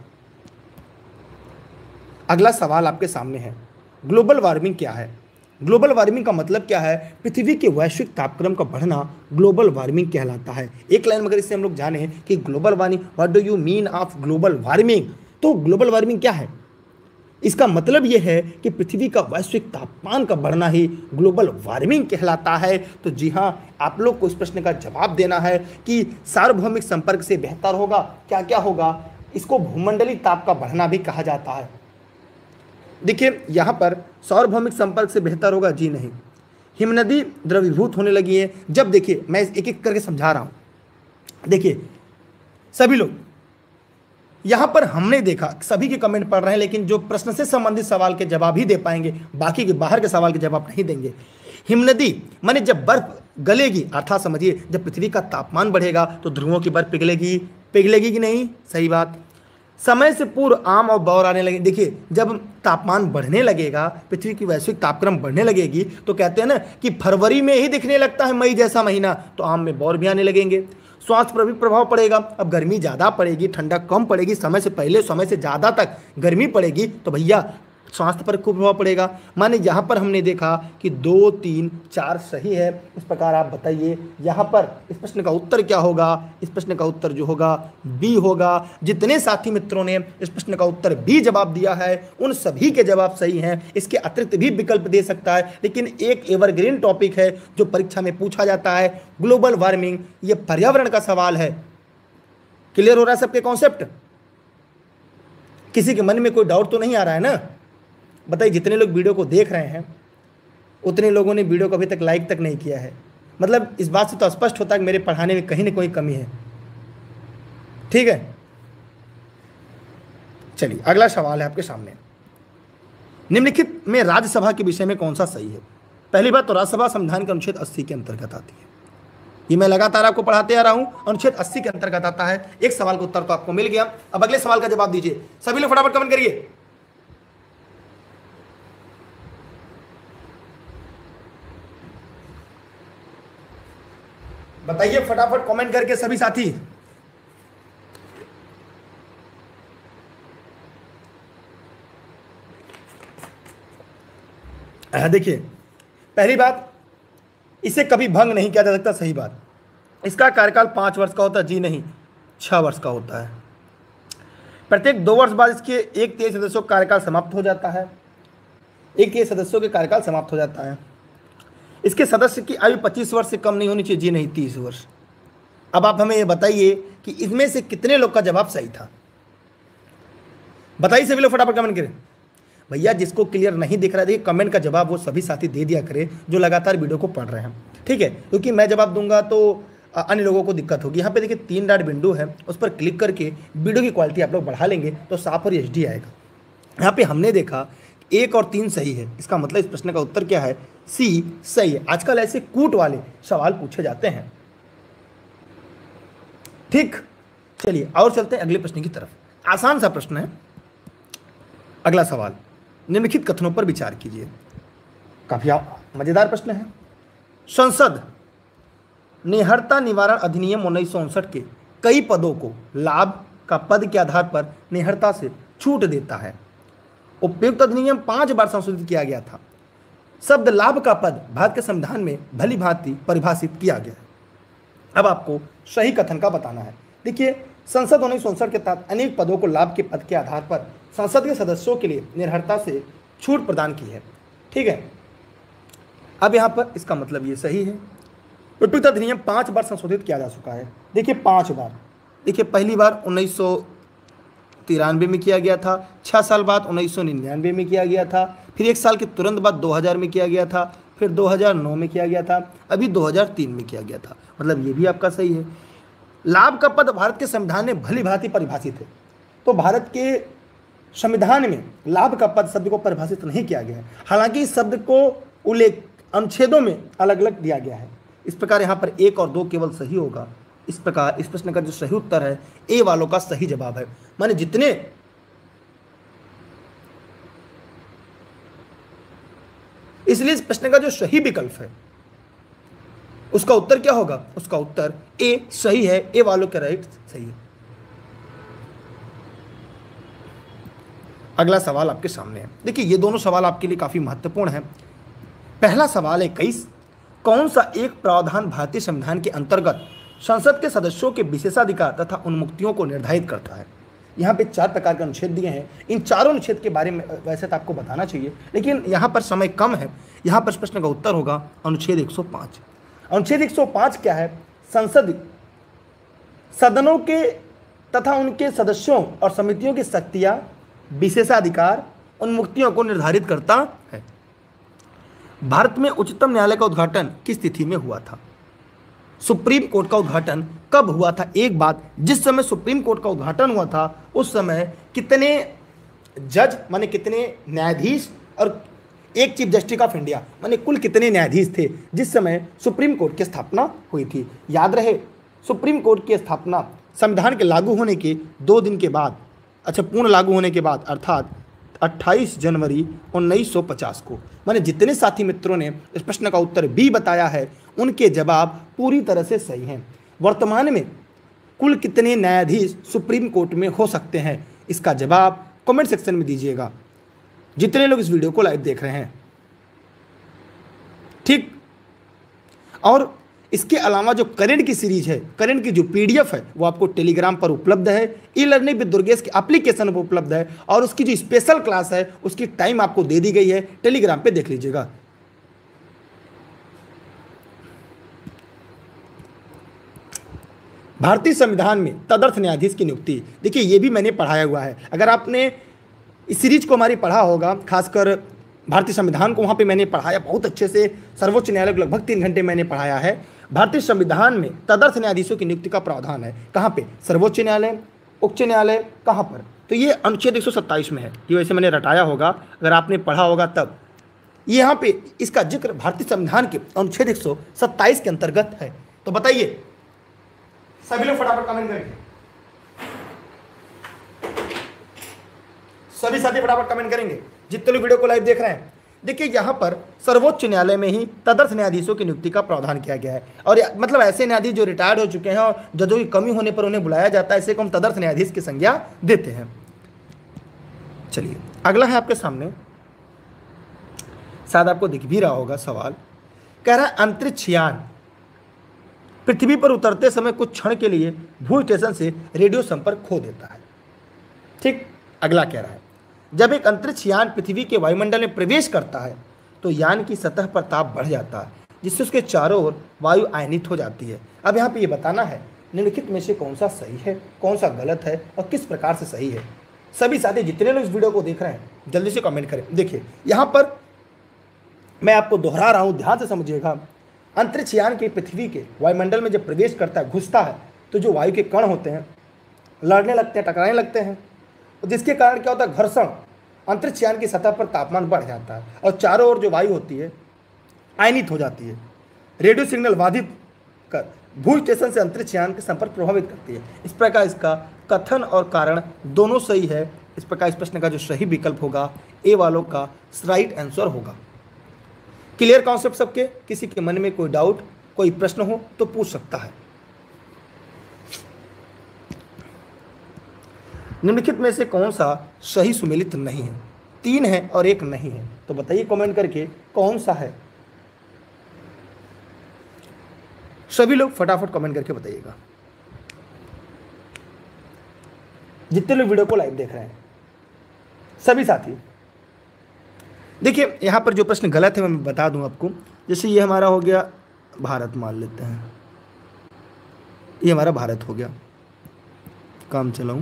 [SPEAKER 1] अगला सवाल आपके सामने है, ग्लोबल वार्मिंग क्या है? ग्लोबल वार्मिंग का मतलब क्या है? पृथ्वी के वैश्विक तापक्रम का बढ़ना ग्लोबल वार्मिंग कहलाता है। एक लाइन में अगर इससे हम लोग जाने कि global warming, what do you mean of global warming, तो ग्लोबल वार्मिंग क्या है? इसका मतलब यह है कि पृथ्वी का वैश्विक तापमान का बढ़ना ही ग्लोबल वार्मिंग कहलाता है। तो जी हाँ, आप लोग को इस प्रश्न का जवाब देना है कि सार्वभौमिक संपर्क से बेहतर होगा, क्या क्या होगा? इसको भूमंडलीय ताप का बढ़ना भी कहा जाता है। देखिए यहाँ पर सार्वभौमिक संपर्क से बेहतर होगा, जी नहीं। हिमनदी द्रवीभूत होने लगी है। जब देखिए मैं एक एक करके समझा रहा हूँ। देखिए सभी लोग यहाँ पर हमने देखा, सभी के कमेंट पढ़ रहे हैं, लेकिन जो प्रश्न से संबंधित सवाल के जवाब ही दे पाएंगे, बाकी के बाहर के सवाल के जवाब नहीं देंगे। हिमनदी माने जब बर्फ गलेगी, अर्थात समझिए जब पृथ्वी का तापमान बढ़ेगा तो ध्रुवों की बर्फ पिघलेगी, पिघलेगी कि नहीं? सही बात। समय से पूर्व आम और बौर आने लगे। देखिए जब तापमान बढ़ने लगेगा, पृथ्वी की वैश्विक तापक्रम बढ़ने लगेगी, तो कहते हैं ना कि फरवरी में ही दिखने लगता है मई जैसा महीना, तो आम में बौर भी आने लगेंगे। स्वास्थ्य पर भी प्रभाव पड़ेगा। अब गर्मी ज़्यादा पड़ेगी, ठंडक कम पड़ेगी, समय से पहले समय से ज़्यादा तक गर्मी पड़ेगी, तो भैया स्वास्थ्य पर खूब प्रभाव पड़ेगा। माने यहाँ पर हमने देखा कि दो तीन चार सही है। इस प्रकार आप बताइए यहाँ पर इस प्रश्न का उत्तर क्या होगा। इस प्रश्न का उत्तर जो होगा बी होगा। जितने साथी मित्रों ने इस प्रश्न का उत्तर बी जवाब दिया है उन सभी के जवाब सही हैं। इसके अतिरिक्त भी विकल्प दे सकता है, लेकिन एक एवरग्रीन टॉपिक है जो परीक्षा में पूछा जाता है, ग्लोबल वार्मिंग। ये पर्यावरण का सवाल है। क्लियर हो रहा है सबके कॉन्सेप्ट? किसी के मन में कोई डाउट तो नहीं आ रहा है ना? बताइए, जितने लोग वीडियो को देख रहे हैं उतने लोगों ने वीडियो को अभी तक लाइक तक नहीं किया है। मतलब इस बात से तो स्पष्ट होता है कि मेरे पढ़ाने में कहीं ना कहीं कमी है। ठीक है, चलिए अगला सवाल है आपके सामने। निम्नलिखित में राज्यसभा के विषय में कौन सा सही है? पहली बात तो राज्यसभा संविधान के अनुच्छेद अस्सी के अंतर्गत आती है। ये मैं लगातार आपको पढ़ाते आ रहा हूं, अनुच्छेद अस्सी के अंतर्गत आता है। एक सवाल का उत्तर तो आपको मिल गया। अब अगले सवाल का जवाब दीजिए। सभी लोग फटाफट कमेंट करिए। बताइए फटाफट कमेंट करके सभी साथी। देखिए, पहली बात, इसे कभी भंग नहीं किया जा सकता। सही बात। इसका कार्यकाल पांच वर्ष का होता है? जी नहीं, छह वर्ष का होता है। प्रत्येक दो वर्ष बाद इसके एक तिहाई सदस्यों का कार्यकाल समाप्त हो जाता है। एक तिहाई सदस्यों के कार्यकाल समाप्त हो जाता है। इसके सदस्य की आयु पच्चीस वर्ष से कम नहीं होनी चाहिए? जी नहीं, तीस वर्ष। अब आप हमें ये बताइए कि इसमें से कितने लोग का जवाब सही था? बताइए सभी लोग फटाफट कमेंट करें। भैया जिसको क्लियर नहीं दिख रहा है, देखिए कमेंट का जवाब वो सभी साथी दे दिया करें जो लगातार वीडियो को पढ़ रहे हैं। ठीक है, क्योंकि मैं जवाब दूंगा तो अन्य लोगों को दिक्कत होगी। यहाँ पे देखिए तीन डॉट विंडो है, उस पर क्लिक करके वीडियो की क्वालिटी आप लोग बढ़ा लेंगे तो साफ और एच डी आएगा। यहाँ पे हमने देखा एक और तीन सही है। इसका मतलब इस प्रश्न का उत्तर क्या है? सी सही है। आजकल ऐसे कूट वाले सवाल पूछे जाते हैं। ठीक, चलिए और चलते हैं अगले प्रश्न की तरफ। आसान सा प्रश्न है अगला सवाल। निम्नलिखित कथनों पर विचार कीजिए। काफी मजेदार प्रश्न है। संसद निहरता निवारण अधिनियम उन्नीस सौ उनसठ के कई पदों को लाभ का पद के आधार पर निहरता से छूट देता है। उपयुक्त अधिनियम पांच बार संशोधित किया गया था। शब्द लाभ का पद भारत के संविधान में भली भांति परिभाषित किया गया है। अब आपको सही कथन का बताना है। देखिए, संसद उन्नीस सौ उनसठ के तहत अनेक पदों को लाभ के पद के आधार पर संसद के सदस्यों के लिए निर्भरता से छूट प्रदान की है। ठीक है, अब यहाँ पर इसका मतलब ये सही है। उपयुक्त अधिनियम पांच बार संशोधित किया जा चुका है। देखिए पांच बार। देखिए पहली बार उन्नीस सौ तिरानवे में किया गया था, छः साल बाद उन्नीस सौ निन्यानवे में किया गया था, फिर एक साल के तुरंत बाद दो हज़ार में किया गया था, फिर दो हज़ार नौ में किया गया था, अभी दो हज़ार तीन में किया गया था। मतलब ये भी आपका सही है। लाभ का पद भारत के संविधान में भली भांति परिभाषित है। तो भारत के संविधान में लाभ का पद शब्द को परिभाषित नहीं किया गया है। हालांकि इस शब्द को उल्लेख अनुच्छेदों में अलग अलग दिया गया है। इस प्रकार यहाँ पर एक और दो केवल सही होगा। इस प्रकार इस प्रश्न का जो सही उत्तर है ए वालों का सही जवाब है। माने जितने इसलिए इस प्रश्न का जो सही विकल्प है उसका उत्तर क्या होगा? उसका उत्तर ए सही है। ए वालों का राइट सही है। अगला सवाल आपके सामने है। देखिए ये दोनों सवाल आपके लिए काफी महत्वपूर्ण है। पहला सवाल है इक्कीस, कौन सा एक प्रावधान भारतीय संविधान के अंतर्गत संसद के सदस्यों के विशेषाधिकार तथा उन्मुक्तियों को निर्धारित करता है? यहाँ पे चार प्रकार के अनुच्छेद दिए हैं। इन चारों अनुच्छेद के बारे में वैसे तो आपको बताना चाहिए, लेकिन यहाँ पर समय कम है। यहाँ पर प्रश्न का उत्तर होगा अनुच्छेद एक सौ पाँच। अनुच्छेद एक सौ पाँच क्या है? संसद सदनों के तथा उनके सदस्यों और समितियों की शक्तियां, विशेषाधिकार, उन्मुक्तियों को निर्धारित करता है। भारत में उच्चतम न्यायालय का उद्घाटन किस तिथि में हुआ था? सुप्रीम कोर्ट का उद्घाटन कब हुआ था? एक बात, जिस समय सुप्रीम कोर्ट का उद्घाटन हुआ था उस समय कितने जज माने कितने न्यायाधीश और एक चीफ जस्टिस ऑफ इंडिया माने कुल कितने न्यायाधीश थे जिस समय सुप्रीम कोर्ट की स्थापना हुई थी? याद रहे, सुप्रीम कोर्ट की स्थापना संविधान के लागू होने के दो दिन के बाद, अच्छा पूर्ण लागू होने के बाद, अर्थात अट्ठाईस जनवरी उन्नीस सौ पचास को। माने जितने साथी मित्रों ने इस प्रश्न का उत्तर बी बताया है उनके जवाब पूरी तरह से सही हैं। वर्तमान में कुल कितने न्यायाधीश सुप्रीम कोर्ट में हो सकते हैं? इसका जवाब कमेंट सेक्शन में दीजिएगा। जितने लोग इस वीडियो को लाइव देख रहे हैं, ठीक। और इसके अलावा जो करंट की सीरीज है, करंट की जो पीडीएफ है वो आपको टेलीग्राम पर उपलब्ध है, ई लर्निंग विद दुर्गेश के एप्लीकेशन पर उपलब्ध है, और उसकी जो स्पेशल क्लास है उसकी टाइम आपको दे दी गई है, टेलीग्राम पे देख लीजिएगा। भारतीय संविधान में तदर्थ न्यायाधीश की नियुक्ति, देखिए ये भी मैंने पढ़ाया हुआ है। अगर आपने इस सीरीज को हमारी पढ़ा होगा, खासकर भारतीय संविधान को, वहाँ पे मैंने पढ़ाया बहुत अच्छे से। सर्वोच्च न्यायालय को लगभग तीन घंटे मैंने पढ़ाया है। भारतीय संविधान में तदर्थ न्यायाधीशों की नियुक्ति का प्रावधान है। कहाँ पे? सर्वोच्च न्यायालय, उच्च न्यायालय, कहाँ पर? तो ये अनुच्छेद एक सौ सत्ताईस में है। ये वैसे मैंने रटाया होगा, अगर आपने पढ़ा होगा तब। ये यहाँ पे इसका जिक्र भारतीय संविधान के अनुच्छेद एक सौ सत्ताईस के अंतर्गत है। तो बताइए, सभी लोग फटाफट कमेंट करेंगे, सभी साथी फटाफट कमेंट करेंगे जितने लोग वीडियो को लाइव देख रहे हैं। देखिए यहाँ पर सर्वोच्च न्यायालय में ही तदर्थ न्यायाधीशों की नियुक्ति का प्रावधान किया गया है। और मतलब ऐसे न्यायाधीश जो रिटायर्ड हो चुके हैं और जजों की कमी होने पर उन्हें बुलाया जाता है, इसे को हम तदर्थ न्यायाधीश की संज्ञा देते हैं। चलिए अगला है आपके सामने, शायद आपको दिख भी रहा होगा सवाल। कह रहा है अंतरिक्ष यान पृथ्वी पर उतरते समय कुछ क्षण के लिए भू स्टेशन से रेडियो संपर्क खो देता है। ठीक। अगला कह रहा है, जब एक अंतरिक्ष यान पृथ्वी के वायुमंडल में प्रवेश करता है तो यान की सतह पर ताप बढ़ जाता है, जिससे उसके चारों ओर वायु आयनित हो जाती है। अब यहाँ पे ये बताना है निम्नलिखित में से कौन सा सही है, कौन सा गलत है और किस प्रकार से सही है। सभी साथी जितने लोग इस वीडियो को देख रहे हैं जल्दी से कमेंट करें। देखिए यहाँ पर मैं आपको दोहरा रहा हूँ, ध्यान से समझिएगा। अंतरिक्ष यान के पृथ्वी के वायुमंडल में जब प्रवेश करता है, घुसता है, तो जो वायु के कण होते हैं लड़ने लगते हैं, टकराने लगते हैं, जिसके कारण क्या होता है, घर्षण, अंतरिक्ष यान की सतह पर तापमान बढ़ जाता है और चारों ओर जो वायु होती है आयनित हो जाती है। रेडियो सिग्नल बाधित कर भू स्टेशन से अंतरिक्ष यान के संपर्क प्रभावित करती है। इस प्रकार इसका कथन और कारण दोनों सही है। इस प्रकार इस प्रश्न का जो सही विकल्प होगा ए वालों का राइट आंसर होगा। क्लियर कॉन्सेप्ट सबके? किसी के मन में कोई डाउट, कोई प्रश्न हो तो पूछ सकता है। निम्नलिखित में से कौन सा सही सुमेलित नहीं है? तीन है और एक नहीं है, तो बताइए कमेंट करके कौन सा है। सभी लोग फटाफट कमेंट करके बताइएगा, जितने लोग वीडियो को लाइव देख रहे हैं सभी साथी। देखिए यहाँ पर जो प्रश्न गलत है मैं बता दूं आपको। जैसे ये हमारा हो गया भारत, मान लेते हैं ये हमारा भारत हो गया, काम चलाऊं,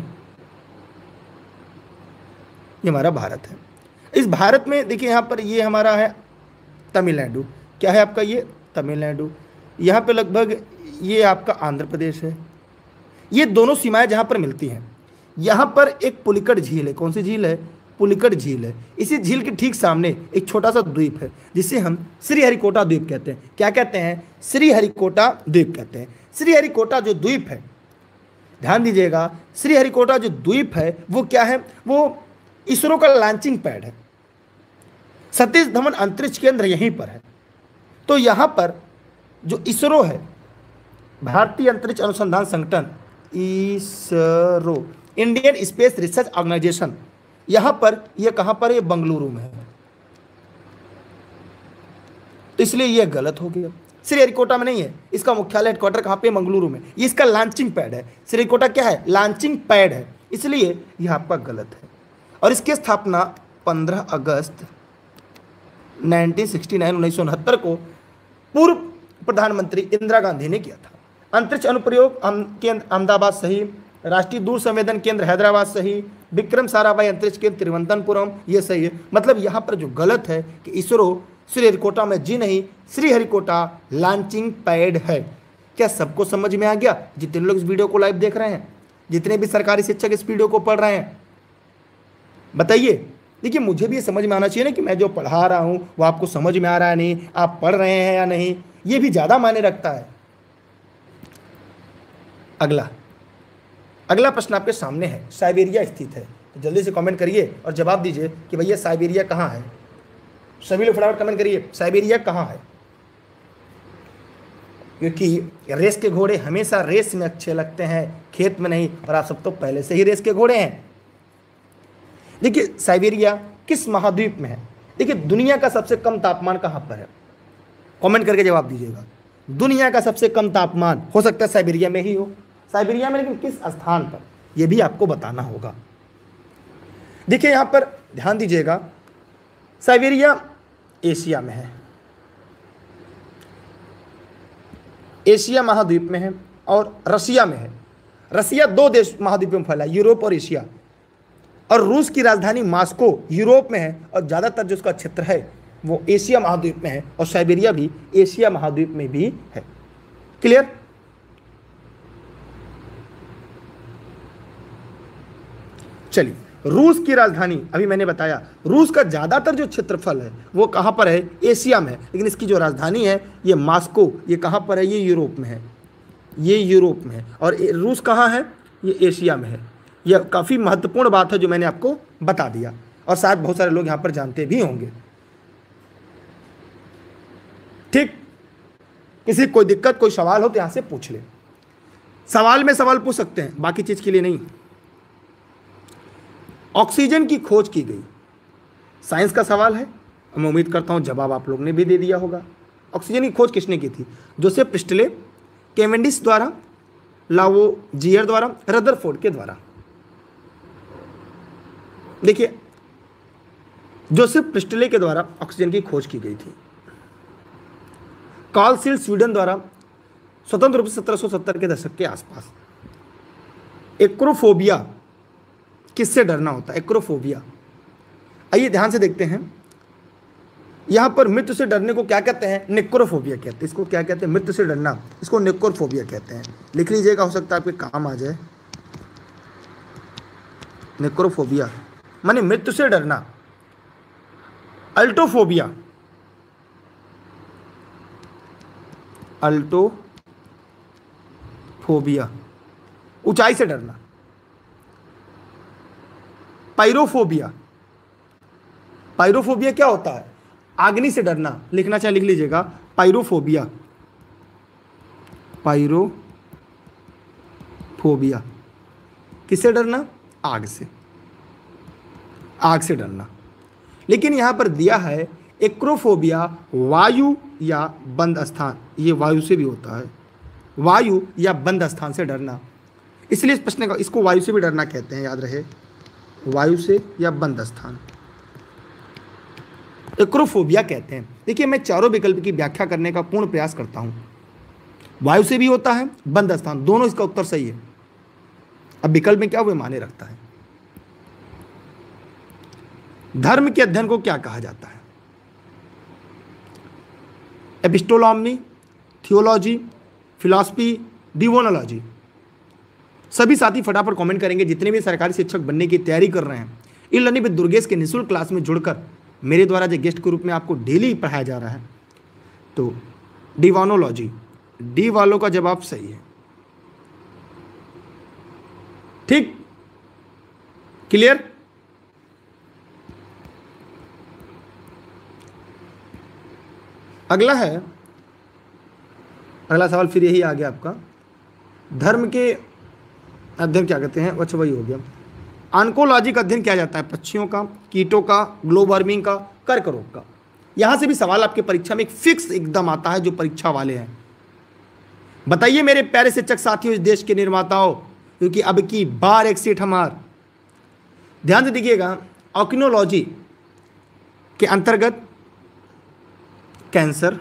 [SPEAKER 1] ये हमारा भारत है। इस भारत में देखिए यहाँ पर ये हमारा है तमिलनाडु। क्या है आपका? ये तमिलनाडु। यहाँ पे लगभग ये आपका आंध्र प्रदेश है। ये दोनों सीमाएं जहाँ पर मिलती हैं, यहाँ पर एक पुलिकट झील है। कौन सी झील है? पुलिकट झील है। इसी झील के ठीक सामने एक छोटा सा द्वीप है जिसे हम श्रीहरिकोटा द्वीप कहते हैं। क्या कहते हैं? श्रीहरिकोटा द्वीप कहते हैं। श्रीहरिकोटा जो द्वीप है, ध्यान दीजिएगा, श्रीहरिकोटा जो द्वीप है वो क्या है? वो इसरो का लॉन्चिंग पैड है। सतीश धवन अंतरिक्ष केंद्र यहीं पर है। तो यहाँ पर जो इसरो है, भारतीय अंतरिक्ष अनुसंधान संगठन, ISRO, Indian space research organisation, यहाँ पर यह कहाँ पर है? बंगलुरु में है। तो इसलिए यह गलत हो गया। श्रीहरिकोटा में नहीं है, इसका मुख्यालय हेडक्वार्टर कहाँ पे? मंगलुरु में। ये इसका लॉन्चिंग पैड है। श्रीहरिकोटा क्या है? लॉन्चिंग पैड है, इसलिए यह आपका गलत है। और इसकी स्थापना पंद्रह अगस्त उन्नीस सौ उनहत्तर उन्नीस सौ उनहत्तर को पूर्व प्रधानमंत्री इंदिरा गांधी ने किया था। अंतरिक्ष अनुप्रयोग केंद्र अहमदाबाद सही, राष्ट्रीय दूर संवेदन केंद्र हैदराबाद सही, विक्रम साराभाई अंतरिक्ष केंद्र तिरुवनंतपुरम, ये सही है। मतलब यहाँ पर जो गलत है कि इसरो श्रीहरिकोटा में जी नहीं, श्रीहरिकोटा लॉन्चिंग पैड है। क्या सबको समझ में आ गया? जितने लोग इस वीडियो को लाइव देख रहे हैं, जितने भी सरकारी शिक्षक इस वीडियो को पढ़ रहे हैं, बताइए। देखिए मुझे भी ये समझ में आना चाहिए ना कि मैं जो पढ़ा रहा हूँ वो आपको समझ में आ रहा है नहीं, आप पढ़ रहे हैं या नहीं, ये भी ज़्यादा मायने रखता है। अगला अगला प्रश्न आपके सामने है, साइबेरिया स्थित है। तो जल्दी से कमेंट करिए और जवाब दीजिए कि भैया साइबेरिया कहाँ है। सभी लोग फटाफट कमेंट करिए, साइबेरिया कहाँ है। क्योंकि रेस के घोड़े हमेशा रेस में अच्छे लगते हैं, खेत में नहीं, और आप सब तो पहले से ही रेस के घोड़े हैं। देखिए साइबेरिया किस महाद्वीप में है? देखिए, दुनिया का सबसे कम तापमान कहाँ पर है? कमेंट करके जवाब दीजिएगा। दुनिया का सबसे कम तापमान हो सकता है साइबेरिया में ही हो, साइबेरिया में, लेकिन किस स्थान पर, यह भी आपको बताना होगा। देखिए यहां पर ध्यान दीजिएगा, साइबेरिया एशिया में है, एशिया महाद्वीप में है और रसिया में है। रसिया दो देश महाद्वीप में फैला है, यूरोप और एशिया। और रूस की राजधानी मॉस्को यूरोप में है और ज़्यादातर जो उसका क्षेत्र है वो एशिया महाद्वीप में है, और साइबेरिया भी एशिया महाद्वीप में भी है। क्लियर? चलिए, रूस की राजधानी, अभी मैंने बताया रूस का ज़्यादातर जो क्षेत्रफल है वो कहाँ पर है? एशिया में है, लेकिन इसकी जो राजधानी है ये मॉस्को, ये कहाँ पर है? ये यूरोप में है, ये यूरोप में है। और रूस कहाँ है? ये एशिया में है। यह काफ़ी महत्वपूर्ण बात है जो मैंने आपको बता दिया, और शायद बहुत सारे लोग यहाँ पर जानते भी होंगे। ठीक, किसी कोई दिक्कत, कोई सवाल हो तो यहाँ से पूछ ले, सवाल में सवाल पूछ सकते हैं, बाकी चीज़ के लिए नहीं। ऑक्सीजन की खोज की गई, साइंस का सवाल है, मैं उम्मीद करता हूँ जवाब आप लोग ने भी दे दिया होगा। ऑक्सीजन की खोज किसने की थी? जोसेफ प्रिस्टले, कैवेंडिश द्वारा, लावोजियर द्वारा, रदरफोर्ड के द्वारा। देखिए, जोसेफ प्रिस्टले के द्वारा ऑक्सीजन की खोज की गई थी। कार्ल सील स्वीडन द्वारा स्वतंत्र रूप से सत्रह सौ सत्तर के दशक के आसपास। एक्रोफोबिया, किससे डरना होता है? एक्रोफोबिया। आइए ध्यान से देखते हैं, यहां पर मृत्यु से डरने को क्या कहते हैं? नेक्रोफोबिया कहते हैं। इसको क्या कहते हैं? मृत्यु से डरना, इसको नेक्रोफोबिया कहते हैं। लिख लीजिएगा, हो सकता है आपके काम आ जाए। नेक्रोफोबिया माने मृत्यु से डरना। अल्टोफोबिया, अल्टोफोबिया ऊंचाई से डरना। पायरोफोबिया, पायरोफोबिया क्या होता है? आग्नि से डरना। लिखना चाहे लिख लीजिएगा, पायरोफोबिया, पायरोफोबिया किससे डरना? आग से, आग से डरना। लेकिन यहां पर दिया है एक्रोफोबिया वायु या बंद स्थान, ये वायु से भी होता है, वायु या बंद स्थान से डरना। इसलिए इस प्रश्न का, इसको वायु से भी डरना कहते हैं, याद रहे, वायु से या बंद स्थान एक्रोफोबिया कहते हैं। देखिए, मैं चारों विकल्प की व्याख्या करने का पूर्ण प्रयास करता हूं। वायु से भी होता है, बंद स्थान, दोनों इसका उत्तर सही है। अब विकल्प में क्या हुए माने रखता है। धर्म के अध्ययन को क्या कहा जाता है? एपिस्टोलॉजी, थियोलॉजी, फिलॉसफी, डिवोनोलॉजी। सभी साथी फटाफट कमेंट करेंगे जितने भी सरकारी शिक्षक बनने की तैयारी कर रहे हैं। ई लर्निंग विद दुर्गेश के निःशुल्क क्लास में जुड़कर मेरे द्वारा जो गेस्ट के रूप में आपको डेली पढ़ाया जा रहा है, तो डिवानोलॉजी, डी वालों का जवाब सही है। ठीक, क्लियर? अगला है, अगला सवाल फिर यही आ गया आपका, धर्म के अध्ययन क्या कहते हैं? अच्छा, वही हो गया। ऑन्कोलॉजी का अध्ययन किया जाता है पक्षियों का, कीटों का, ग्लोब वार्मिंग का, कर्क रोग का। यहां से भी सवाल आपके परीक्षा में एक फिक्स एकदम आता है, जो परीक्षा वाले हैं। बताइए मेरे प्यारे शिक्षक साथियों, इस देश के निर्माताओं, क्योंकि अब की बार एक सीट हमार। ध्यान से देखिएगा, ऑकिनोलॉजी के अंतर्गत कैंसर,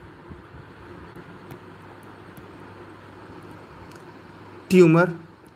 [SPEAKER 1] ट्यूमर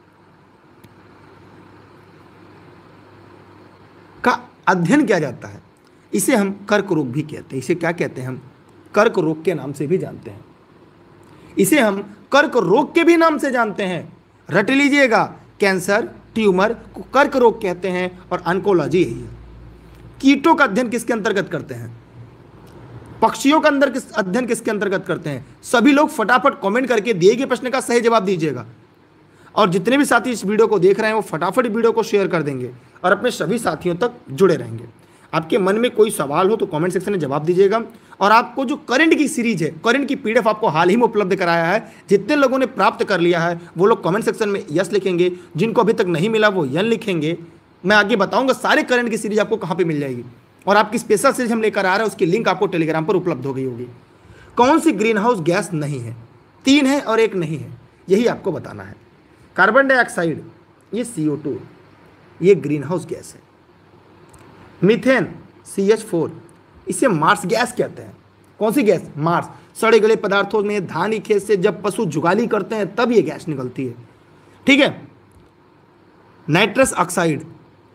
[SPEAKER 1] का अध्ययन किया जाता है। इसे हम कर्क रोग भी कहते हैं। इसे क्या कहते हैं? हम कर्क रोग के नाम से भी जानते हैं। इसे हम कर्क रोग के भी नाम से जानते हैं। रट लीजिएगा, कैंसर, ट्यूमर को कर्क रोग कहते हैं, और ऑन्कोलॉजी यही है। कीटों का अध्ययन किसके अंतर्गत करते हैं? पक्षियों का अंदर किस अध्ययन किसके अंतर्गत करते हैं? सभी लोग फटाफट कमेंट करके दिए गए प्रश्न का सही जवाब दीजिएगा। और जितने भी साथी इस वीडियो को देख रहे हैं वो फटाफट वीडियो को शेयर कर देंगे और अपने सभी साथियों तक जुड़े रहेंगे। आपके मन में कोई सवाल हो तो कमेंट सेक्शन में जवाब दीजिएगा। और आपको जो करंट की सीरीज है, करंट की पीडीएफ आपको हाल ही में उपलब्ध कराया है, जितने लोगों ने प्राप्त कर लिया है वो लोग कमेंट सेक्शन में यस लिखेंगे, जिनको अभी तक नहीं मिला वो यन लिखेंगे, मैं आगे बताऊंगा सारे करंट की सीरीज आपको कहां पे मिल जाएगी, और आपकी स्पेशल सीरीज हम लेकर आ रहे हैं, उसकी लिंक आपको टेलीग्राम पर उपलब्ध हो गई होगी। कौन सी ग्रीन हाउस गैस नहीं है? तीन है और एक नहीं है, यही आपको बताना है। कार्बन डाइऑक्साइड, ये सी ओ टू, ये ग्रीन हाउस गैस है। मीथेन, सी एच फोर, इसे मार्स गैस कहते हैं। कौन सी गैस? मार्स। सड़े गले पदार्थों में धान की खेत से जब पशु जुगाली करते हैं तब ये गैस निकलती है, ठीक है। नाइट्रस ऑक्साइड,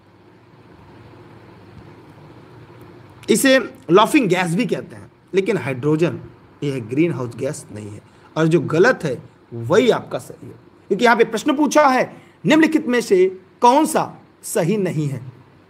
[SPEAKER 1] इसे लॉफिंग गैस भी कहते हैं, लेकिन हाइड्रोजन यह ग्रीन हाउस गैस नहीं है, और जो गलत है वही आपका सही है, क्योंकि यहां पे प्रश्न पूछा है निम्नलिखित में से कौन सा सही नहीं है,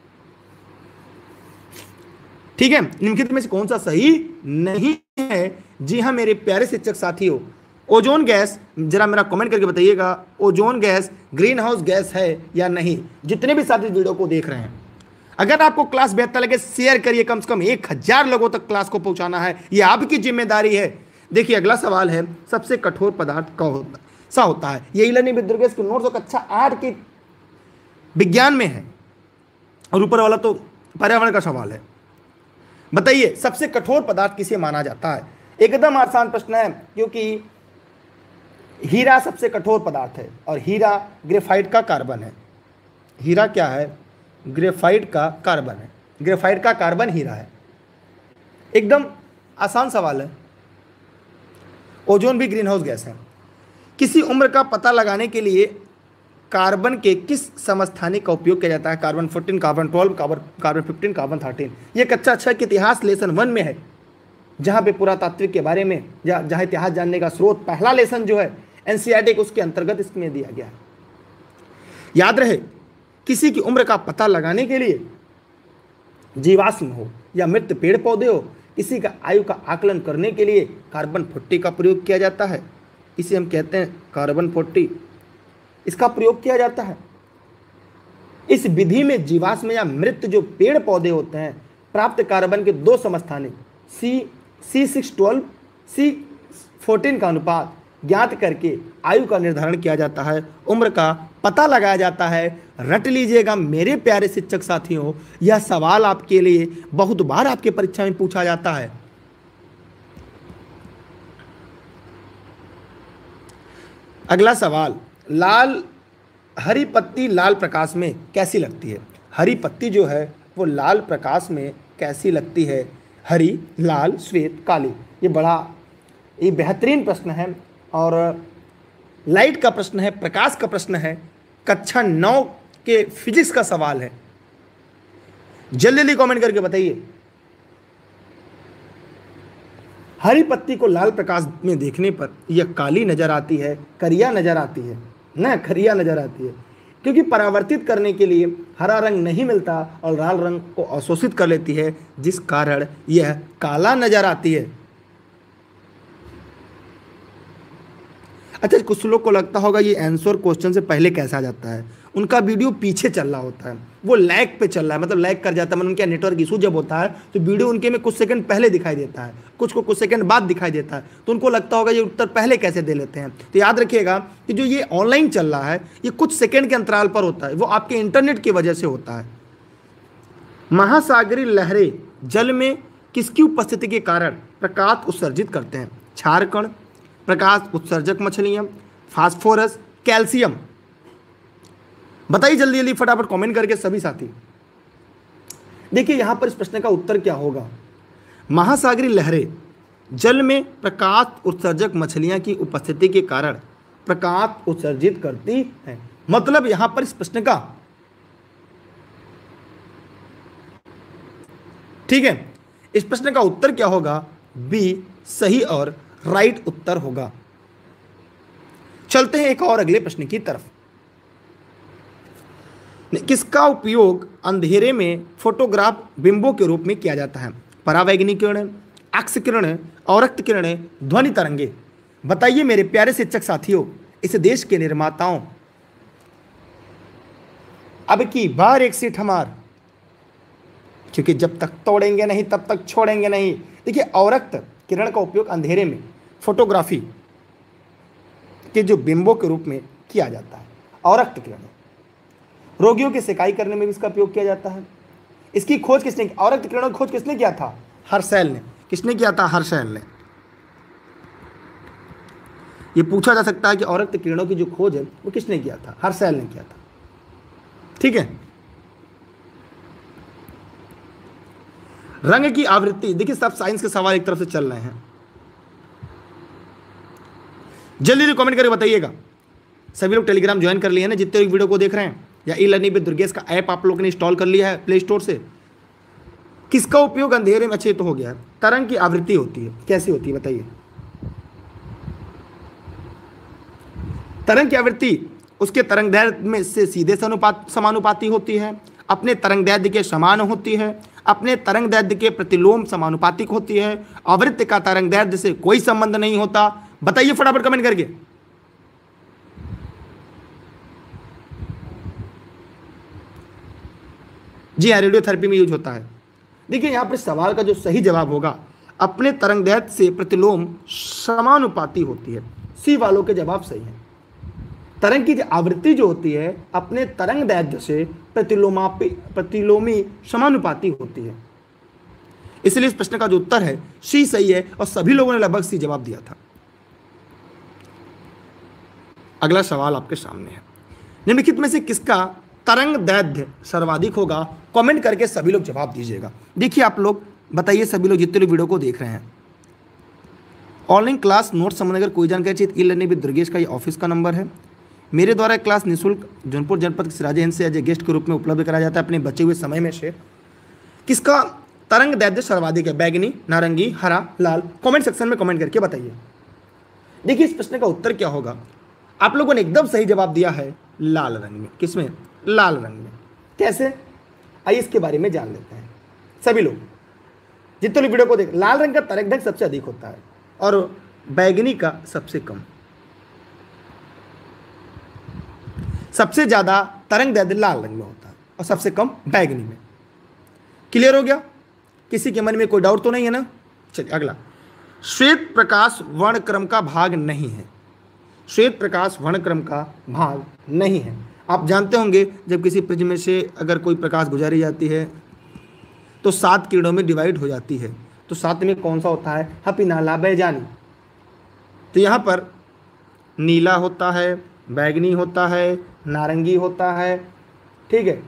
[SPEAKER 1] ठीक है। निम्नलिखित में से कौन सा सही नहीं है? जी हाँ मेरे प्यारे शिक्षक साथियों, ओजोन गैस, जरा मेरा कमेंट करके बताइएगा, ozone gas greenhouse gas है या नहीं। जितने भी साथी वीडियो को देख रहे हैं, अगर आपको क्लास बेहतर लगे शेयर करिए, कम से कम एक हजार लोगों तक क्लास को पहुंचाना है, ये आपकी जिम्मेदारी है। देखिए अगला सवाल है, सबसे कठोर पदार्थ कौन होता सा होता है? ये इलनी विद्युत के नोट्स कक्षा आठ के विज्ञान में है, और ऊपर वाला तो पर्यावरण का सवाल है। बताइए सबसे कठोर पदार्थ किसे माना जाता है? एकदम आसान प्रश्न है, क्योंकि हीरा सबसे कठोर पदार्थ है, और हीरा ग्रेफाइट का कार्बन है। हीरा क्या है? ग्रेफाइट का कार्बन है। ग्रेफाइट का कार्बन हीरा है। एकदम आसान सवाल है। ओजोन भी ग्रीन हाउस गैस है। किसी उम्र का पता लगाने के लिए कार्बन के किस समस्थानिक का उपयोग किया जाता है? Carbon fourteen, carbon twelve, carbon carbon fifteen, carbon thirteen. ये कक्षा छः के इतिहास लेसन वन में है, जहाँ पे पुरातात्विक के बारे में, जहाँ जहाँ इतिहास जानने का स्रोत पहला लेसन जो है एनसीईआरटी के, उसके अंतर्गत इसमें दिया गया है। याद रहे, किसी की उम्र का पता लगाने के लिए जीवाश्म हो या मृत पेड़ पौधे हो, किसी का आयु का आकलन करने के लिए कार्बन फोर्टी का प्रयोग किया जाता है। इसे हम कहते हैं कार्बन फोर्टी, इसका प्रयोग किया जाता है। इस विधि में जीवाश्म या मृत जो पेड़ पौधे होते हैं, प्राप्त कार्बन के दो समस्थानिक C C six twelve C fourteen का अनुपात ज्ञात करके आयु का निर्धारण किया जाता है, उम्र का पता लगाया जाता है। रट लीजिएगा मेरे प्यारे शिक्षक साथियों, यह सवाल आपके लिए बहुत बार आपके परीक्षा में पूछा जाता है। अगला सवाल, लाल हरी पत्ती लाल प्रकाश में कैसी लगती है? हरी पत्ती जो है वो लाल प्रकाश में कैसी लगती है? हरी, लाल, श्वेत, काली। ये बड़ा ये बेहतरीन प्रश्न है, और लाइट का प्रश्न है, प्रकाश का प्रश्न है, कक्षा नौ के फिजिक्स का सवाल है। जल्दी जल्दी कमेंट करके बताइए। हरी पत्ती को लाल प्रकाश में देखने पर यह काली नजर आती है, करिया नजर आती है ना, करिया नजर आती है, क्योंकि परावर्तित करने के लिए हरा रंग नहीं मिलता और लाल रंग को अवशोषित कर लेती है, जिस कारण यह काला नजर आती है। अच्छा, कुछ लोग को लगता होगा ये आंसर क्वेश्चन से पहले कैसा आ जाता है, उनका वीडियो पीछे चल रहा होता है, वो लैग पे चल रहा है, मतलब लैग कर जाता है, मतलब उनका नेटवर्क इशू जब होता है तो वीडियो उनके में कुछ सेकंड पहले दिखाई देता है, कुछ को कुछ सेकंड बाद दिखाई देता है, तो उनको लगता होगा ये उत्तर पहले कैसे दे लेते हैं। तो याद रखिएगा कि जो ये ऑनलाइन चल रहा है ये कुछ सेकेंड के अंतराल पर होता है, वो आपके इंटरनेट की वजह से होता है। महासागरीय लहरें जल में किसकी उपस्थिति के कारण प्रकाश उत्सर्जित करते हैं? क्षारकण, प्रकाश उत्सर्जक मछलियां, फास्फोरस, कैल्शियम। बताइए जल्दी जल्दी फटाफट कमेंट करके सभी साथी। देखिए यहां पर इस प्रश्न का उत्तर क्या होगा? महासागरीय लहरें जल में प्रकाश उत्सर्जक मछलियां की उपस्थिति के कारण प्रकाश उत्सर्जित करती हैं। मतलब यहां पर इस प्रश्न का, ठीक है, इस प्रश्न का उत्तर क्या होगा? बी सही और राइट उत्तर होगा। चलते हैं एक और अगले प्रश्न की तरफ। किसका उपयोग अंधेरे में फोटोग्राफ बिंबों के रूप में किया जाता है? परावैंगनिक किरण, एक्स किरण, औरक्त किरण, ध्वनि तरंगे। बताइए मेरे प्यारे शिक्षक साथियों, इस देश के निर्माताओं, अब की बार एक सीट हमार, क्योंकि जब तक तोड़ेंगे नहीं तब तक छोड़ेंगे नहीं। देखिए औरक्त किरण का उपयोग अंधेरे में फोटोग्राफी के जो बिंबों के रूप में किया जाता है, औरक्त किरण। रोगियों की सिकाई करने में भी इसका उपयोग किया जाता है। इसकी खोज किसने की? औरक्त किरणों की खोज किसने किया था? हर्शेल ने। किसने किया था? हर्शेल ने। ये पूछा जा सकता है कि औरक्त किरणों की जो खोज है वो किसने किया था? हर्शेल ने किया था। ठीक है। रंग की आवृत्ति, देखिए सब साइंस के सवाल एक तरफ से चल रहे हैं, जल्दी से कमेंट करके बताइएगा। सभी लोग टेलीग्राम ज्वाइन कर लिए हैं ना, जितने लोग वीडियो को देख रहे हैं, या ई लर्निंग विद दुर्गेश का ऐप आप लोगों ने इंस्टॉल कर लिया है प्ले स्टोर से। किसका उपयोग अंधेरे में? अच्छे तो हो गया है। तरंग की आवृत्ति होती है, कैसी होती है बताइए? तरंग की आवृत्ति उसके तरंग दैर्ध्य में से सीधे समानुपात समानुपाती होती है, अपने तरंग दैर्ध्य के समान होती है, अपने तरंग दैर्ध्य के प्रतिलोम समानुपातिक होती है, आवृत्ति का तरंग दैर्ध्य से कोई संबंध नहीं होता। बताइए फटाफट कमेंट करके। जी हाँ, रेडियोथेरेपी में यूज होता है। देखिए यहां पर सवाल का जो सही जवाब होगा, अपने तरंग दैर्ध्य से प्रतिलोम समानुपाती होती है। सी वालों के जवाब सही है। तरंग की आवृत्ति जो होती है अपने तरंग दैर्ध्य से प्रतिलोमापी प्रतिलोमी समानुपाती होती है। इसलिए इस प्रश्न का जो उत्तर है सी सही है, और सभी लोगों ने लगभग सी जवाब दिया था। अगला सवाल आपके सामने है, निम्नलिखित में से किसका तरंग दैर्ध्य सर्वाधिक होगा? कमेंट करके सभी लोग जवाब दीजिएगा। देखिए आप लोग बताइए, सभी लोग जितने लोग वीडियो को देख रहे हैं, ऑनलाइन क्लास नोट संबंधी अगर कोई जानकारी चाहिए, ई लर्निंग विद दुर्गेश का ये ऑफिस का नंबर है। मेरे द्वारा क्लास निःशुल्क जौनपुर जनपद के सिराजे हिंद से एज ए गेस्ट के रूप में उपलब्ध कराया जाता है अपने बचे हुए समय में से। किसका तरंग दैर्ध्य सर्वाधिक है? बैगनी, नारंगी, हरा, लाल? कमेंट सेक्शन में कमेंट करके बताइए। देखिए इस प्रश्न का उत्तर क्या होगा? आप लोगों ने एकदम सही जवाब दिया है, लाल रंग में। किसमें? लाल रंग में। कैसे? आइए इसके बारे में जान लेते हैं। सभी लोग जितने लोग वीडियो को देख, लाल रंग का तरंग दैर्ध्य सबसे अधिक होता है और बैगनी का सबसे कम। सबसे ज्यादा तरंग दैर्ध्य लाल रंग में होता है और सबसे कम बैगनी में। क्लियर हो गया? किसी के मन में कोई डाउट तो नहीं है ना? चलिए अगला, श्वेत प्रकाश वर्णक्रम का भाग नहीं है। श्वेत प्रकाश वर्णक्रम का भाग नहीं है। आप जानते होंगे जब किसी प्रिज्म में से अगर कोई प्रकाश गुजारी जाती है तो सात किरणों में डिवाइड हो जाती है, तो सात में कौन सा होता है? हपी, नाला, बैजानी। तो यहाँ पर नीला होता है, बैगनी होता है, नारंगी होता है, ठीक है,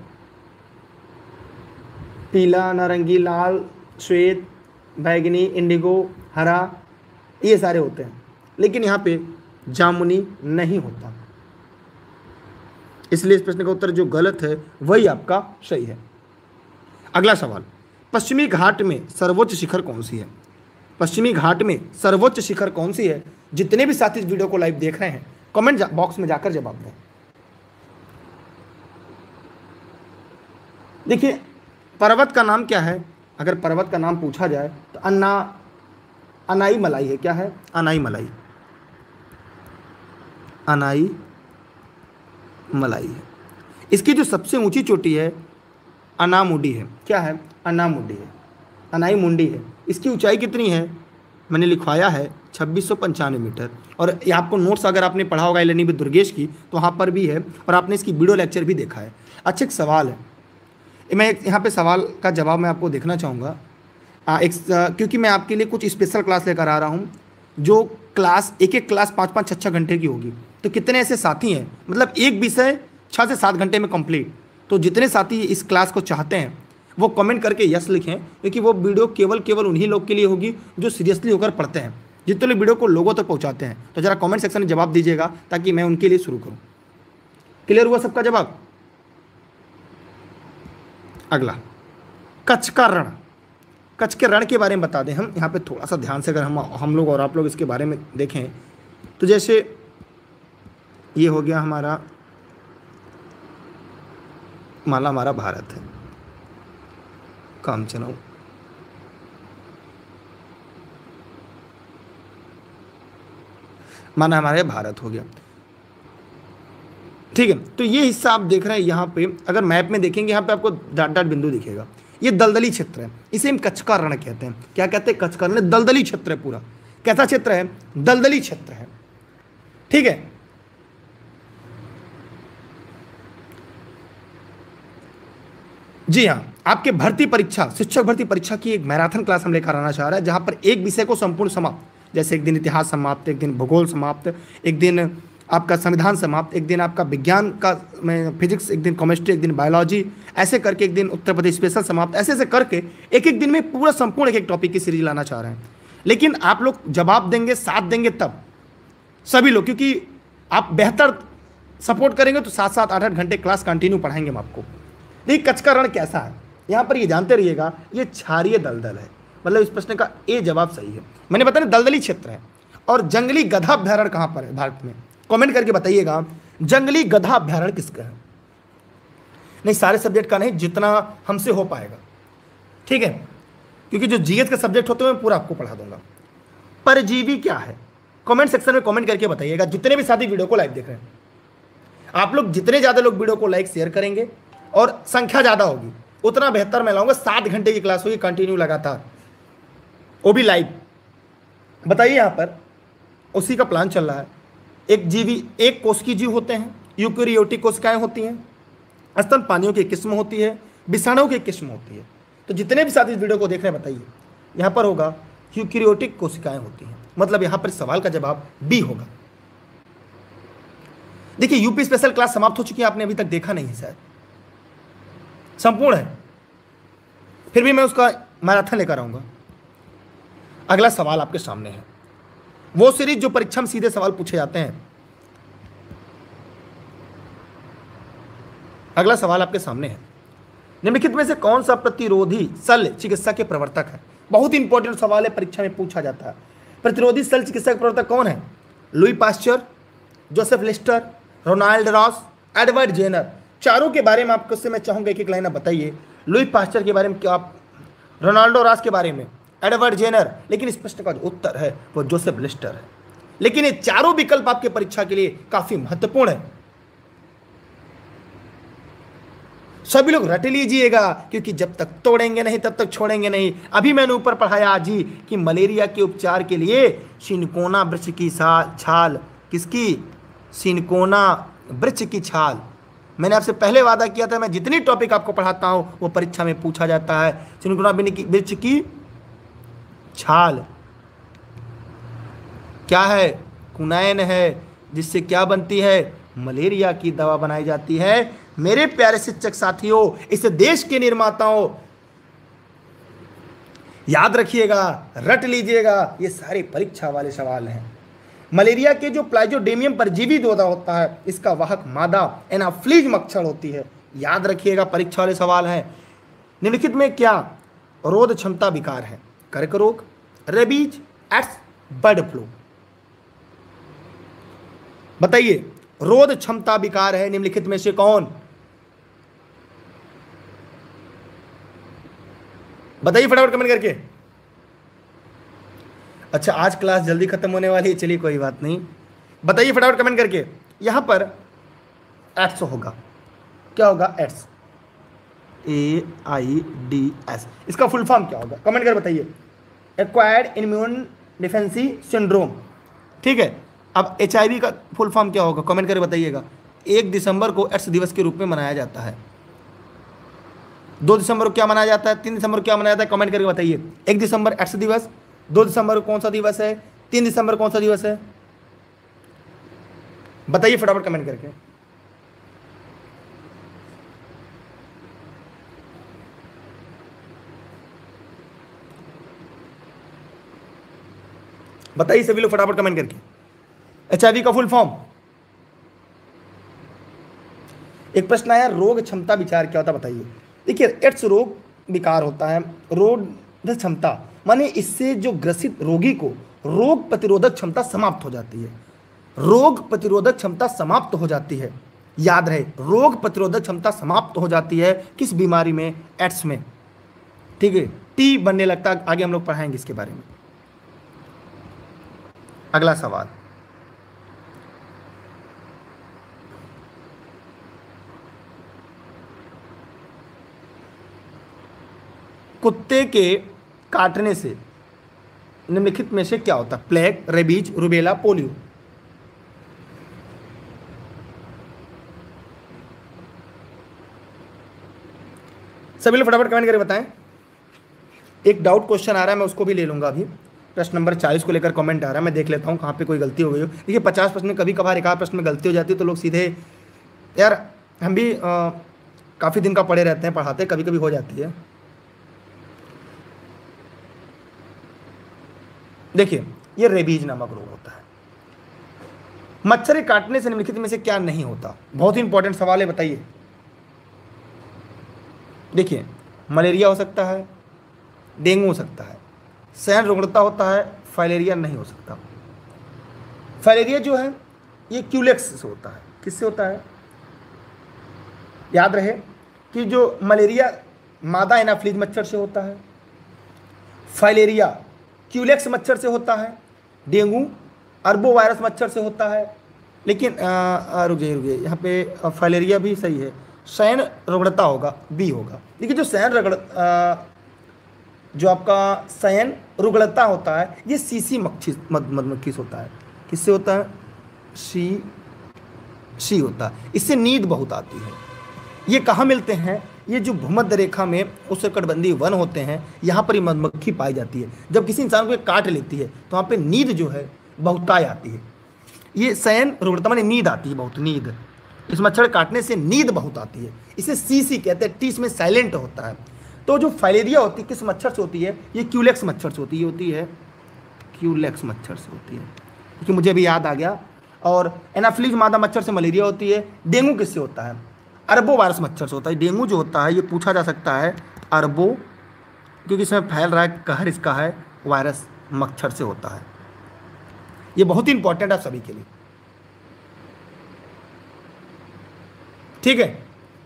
[SPEAKER 1] पीला, नारंगी, लाल, श्वेत, बैगनी, इंडिगो, हरा, ये सारे होते हैं। लेकिन यहाँ पे जामुनी नहीं होता। इसलिए इस प्रश्न का उत्तर जो गलत है वही आपका सही है। अगला सवाल, पश्चिमी घाट में सर्वोच्च शिखर कौन सी है? पश्चिमी घाट में सर्वोच्च शिखर कौन सी है? जितने भी साथी इस वीडियो को लाइव देख रहे हैं कमेंट बॉक्स में जाकर जवाब दें। देखिए पर्वत का नाम क्या है? अगर पर्वत का नाम पूछा जाए तो अन्ना अनाई मलाई है। क्या है? अनाई मलाई। अनाई मलाई है। इसकी जो सबसे ऊंची चोटी है अनामुडी है। क्या है? अनामुडी है। अनाई मुंडी है। इसकी ऊंचाई कितनी है? मैंने लिखवाया है छब्बीस सौ पंचानवे मीटर। और ये आपको नोट्स अगर आपने पढ़ा होगा ई लर्निंग विद दुर्गेश की तो वहाँ पर भी है, और आपने इसकी वीडियो लेक्चर भी देखा है। अच्छा एक सवाल है, मैं यहाँ पे सवाल का जवाब मैं आपको देखना चाहूँगा। एक क्योंकि मैं आपके लिए कुछ स्पेशल क्लास लेकर आ रहा हूँ जो क्लास एक एक क्लास पाँच पाँच छः छः घंटे की होगी। तो कितने ऐसे साथी हैं, मतलब एक विषय छः से सात घंटे में कंप्लीट। तो जितने साथी इस क्लास को चाहते हैं वो कमेंट करके यस लिखें, क्योंकि वो वीडियो केवल केवल उन्हीं लोग के लिए होगी जो सीरियसली होकर पढ़ते हैं, जितने लोग वीडियो को लोगों तक पहुँचाते हैं। तो ज़रा कमेंट सेक्शन में जवाब दीजिएगा ताकि मैं उनके लिए शुरू करूँ। क्लियर हुआ सबका जवाब? अगला, कच्छ का रण। कच्छ के रण के बारे में बता दें हम यहाँ पे थोड़ा सा ध्यान से, अगर हम हम लोग और आप लोग इसके बारे में देखें तो जैसे ये हो गया हमारा, माना हमारा भारत है, काम चलाओ, माना हमारे भारत हो गया, ठीक है। तो ये हिस्सा आप देख रहे हैं यहाँ पे, अगर मैप में देखेंगे यहाँ पे आपको डाट डाट बिंदु दिखेगा, ये दलदली क्षेत्र है, इसे हम कच्छ का रण कहते हैं। क्या कहते हैं? कच्छ का रण। दलदली क्षेत्र है पूरा। कैसा क्षेत्र है? दलदली क्षेत्र है, ठीक है। जी हाँ, आपके भर्ती परीक्षा, शिक्षक भर्ती परीक्षा की एक मैराथन क्लास हम लेकर आना चाह रहे हैं, जहाँ पर एक विषय को संपूर्ण समाप्त, जैसे एक दिन इतिहास समाप्त, एक दिन भूगोल समाप्त, एक दिन आपका संविधान समाप्त, एक दिन आपका विज्ञान का में फिजिक्स, एक दिन केमिस्ट्री, एक दिन बायोलॉजी, ऐसे करके एक दिन उत्तर प्रदेश स्पेशल समाप्त, ऐसे ऐसे करके एक एक दिन में पूरा संपूर्ण एक एक टॉपिक की सीरीज लाना चाह रहे हैं। लेकिन आप लोग जवाब देंगे, साथ देंगे तब सभी लोग, क्योंकि आप बेहतर सपोर्ट करेंगे तो सात सात आठ आठ घंटे क्लास कंटिन्यू पढ़ाएंगे हम आपको। देखिए कच्छ का रण कैसा है, यहाँ पर ये जानते रहिएगा, ये क्षारीय दलदल है, मतलब इस प्रश्न का ए जवाब सही है। मैंने बताया दलदली क्षेत्र है। और जंगली गधा अभ्यारण्य कहाँ पर है भारत में, कमेंट करके बताइएगा जंगली गधा अभ्यारण्य किसका है। नहीं, सारे सब्जेक्ट का नहीं, जितना हमसे हो पाएगा, ठीक है, क्योंकि जो जीएस के सब्जेक्ट होते हैं मैं पूरा आपको पढ़ा दूंगा। परजीवी क्या है, कमेंट सेक्शन में कमेंट करके बताइएगा। जितने भी साथी वीडियो को लाइक देख रहे हैं, आप लोग जितने ज़्यादा लोग वीडियो को लाइक शेयर करेंगे और संख्या ज़्यादा होगी उतना बेहतर मैं लाऊंगा। सात घंटे की क्लास होगी कंटिन्यू लगातार, वो भी लाइव। बताइए यहाँ पर उसी का प्लान चल रहा है। एक जीवी, एक कोश की जीव होते हैं, यूकेरियोटिक कोशिकाएं होती हैं, स्तनपानियों की किस्म होती है, विषाणुओं की किस्म होती है। तो जितने भी साथी इस वीडियो को देख रहे हैं बताइए, यहाँ पर होगा यूकेरियोटिक कोशिकाएं होती हैं, मतलब यहाँ पर सवाल का जवाब बी होगा। देखिए यूपी स्पेशल क्लास समाप्त हो चुकी है, आपने अभी तक देखा नहीं है शायद, संपूर्ण है, फिर भी मैं उसका मैराथन लेकर आऊंगा। अगला सवाल आपके सामने है, वो सीरीज जो परीक्षा में सीधे सवाल पूछे जाते हैं। अगला सवाल आपके सामने है, निम्नलिखित में से कौन सा प्रतिरोधी शल्य चिकित्सा के प्रवर्तक है। बहुत इंपॉर्टेंट सवाल है, परीक्षा में पूछा जाता है। प्रतिरोधी शल्य चिकित्सा के प्रवर्तक कौन है। Louis Pasteur, Joseph Lister, Ronald Ross, Edward Jenner. चारों के बारे में आपको से मैं चाहूंगा एक एक लाइन आप बताइए। लुई पास्चर के बारे में क्या, आप रोनाल्डो रॉस के बारे में, एडवर्ड जेनर, लेकिन इस प्रश्न का जो उत्तर है वो जोसेफ लिस्टर है। लेकिन ये चारों विकल्प आपके परीक्षा के लिए काफी महत्वपूर्ण है, सभी लोग रट लीजिएगा, क्योंकि जब तक तोड़ेंगे नहीं तब तक छोड़ेंगे नहीं। अभी मैंने ऊपर पढ़ाया आज ही कि मलेरिया के उपचार के लिए सिनकोना वृक्ष की छाल, किसकी, सिनकोना वृक्ष की छाल। मैंने आपसे पहले वादा किया था, मैं जितनी टॉपिक आपको पढ़ाता हूं वो परीक्षा में पूछा जाता है। सिनकोना वृक्ष की छाल क्या है, कुनैन है, जिससे क्या बनती है, मलेरिया की दवा बनाई जाती है। मेरे प्यारे शिक्षक साथियों, इस देश के निर्माताओं, याद रखिएगा, रट लीजिएगा, ये सारे परीक्षा वाले सवाल हैं। मलेरिया के जो प्लाज्मोडियम परजीवी दौरा होता है, इसका वाहक मादा एनाफ्लीज मच्छर होती है। याद रखिएगा, परीक्षा वाले सवाल हैं। निम्नलिखित में क्या रोध क्षमता विकार है। कर्क रोग, रेबीज, एड्स, बर्ड फ्लू। बताइए रोध क्षमता विकार है निम्नलिखित में से कौन, बताइए फटाफट कमेंट करके। अच्छा आज क्लास जल्दी खत्म होने वाली है, चलिए कोई बात नहीं, बताइए फटाफट कमेंट करके। यहां पर एड्स होगा, क्या होगा, AIDS, A I D S, इसका फुल फॉर्म क्या होगा, कमेंट कर बताइए। एक्वायर्ड इम्यून डिफेंसी सिंड्रोम, ठीक है। अब एच आई वी का फुल फॉर्म क्या होगा, कमेंट करके बताइएगा। एक दिसंबर को एड्स दिवस के रूप में मनाया जाता है। दो दिसंबर को क्या मनाया जाता है, तीन दिसंबर को क्या मनाया जाता है, कमेंट करके बताइए। एक दिसंबर एड्स दिवस, दो दिसंबर को कौन सा दिवस है, तीन दिसंबर कौन सा दिवस है, बताइए फटाफट कमेंट करके। बताइए सभी लोग फटाफट कमेंट करके। एचआईवी का फुल फॉर्म, एक प्रश्न आया रोग क्षमता विचार क्या होता है, बताइए। देखिए एड्स रोग विकार होता है, रोग क्षमता माने इससे जो ग्रसित रोगी को रोग प्रतिरोधक क्षमता समाप्त हो जाती है। रोग प्रतिरोधक क्षमता समाप्त हो जाती है, याद रहे, रोग प्रतिरोधक क्षमता समाप्त हो जाती है किस बीमारी में, एड्स में, ठीक है। टी बनने लगता है, आगे हम लोग पढ़ाएंगे इसके बारे में। अगला सवाल, कुत्ते के काटने से निम्नलिखित में से क्या होता है, प्लेग, रेबीज, रुबेला, पोलियो। सभी लोग फटाफट कमेंट करके बताएं। एक डाउट क्वेश्चन आ रहा है, मैं उसको भी ले लूंगा अभी। प्रश्न नंबर चालीस को लेकर कमेंट आ रहा है, मैं देख लेता हूँ कहाँ पे कोई गलती हो गई हो। देखिए पचास प्रश्न में कभी कभार एक आध प्रश्न में गलती हो जाती है तो लोग सीधे, यार हम भी काफ़ी दिन का पढ़े रहते हैं, पढ़ाते कभी कभी हो जाती है। देखिए ये रेबीज नामक रोग होता है। मच्छर के काटने से निम्नलिखित में से क्या नहीं होता? बहुत ही इंपॉर्टेंट सवाल है, बताइए। देखिए मलेरिया हो सकता है, डेंगू हो सकता है, सैन रोगड़ता होता है, फाइलेरिया नहीं हो सकता। फाइलेरिया जो है ये क्यूलेक्स से होता है। किससे होता है? याद रहे कि जो मलेरिया मादा एनाफ्लीज मच्छर से होता है, फाइलेरिया क्यूलेक्स मच्छर से होता है, डेंगू अरबो वायरस मच्छर से होता है। लेकिन रुकिए रुकिए यहाँ पे फाइलेरिया भी सही है, सैन रगड़ता होगा, बी होगा। देखिए जो सैन रगड़ जो आपका सैन रुगड़ता होता है ये सीसी मक्खी मधुमक्खी से होता है। किससे होता है? सी सी होता है। इससे नींद बहुत आती है। ये कहाँ मिलते हैं? ये जो भूमध्य रेखा में उष्णकटिबंधीय वन होते हैं यहाँ पर ये मधुमक्खी पाई जाती है। जब किसी इंसान को ये काट लेती है तो वहाँ पे नींद जो है बहुताय आती है। ये सैन रुगड़ता माने नींद आती है, बहुत नींद। इस मच्छर काटने से नींद बहुत आती है, इसे सी सी कहते हैं। टी इसमें साइलेंट होता है। तो जो फाइलेरिया होती है किस मच्छर से होती है? ये क्यूलेक्स मच्छर से होती है होती है क्यूलेक्स मच्छर से होती है, क्योंकि मुझे अभी याद आ गया। और एनाफ्लीज मादा मच्छर से मलेरिया होती है। डेंगू किससे होता है? अरबो वायरस मच्छर से होता है। डेंगू जो होता है ये पूछा जा सकता है अरबो, क्योंकि इसमें फैल रहा है कहर इसका है, वायरस मच्छर से होता है। ये बहुत ही इंपॉर्टेंट है आप सभी के लिए, ठीक है।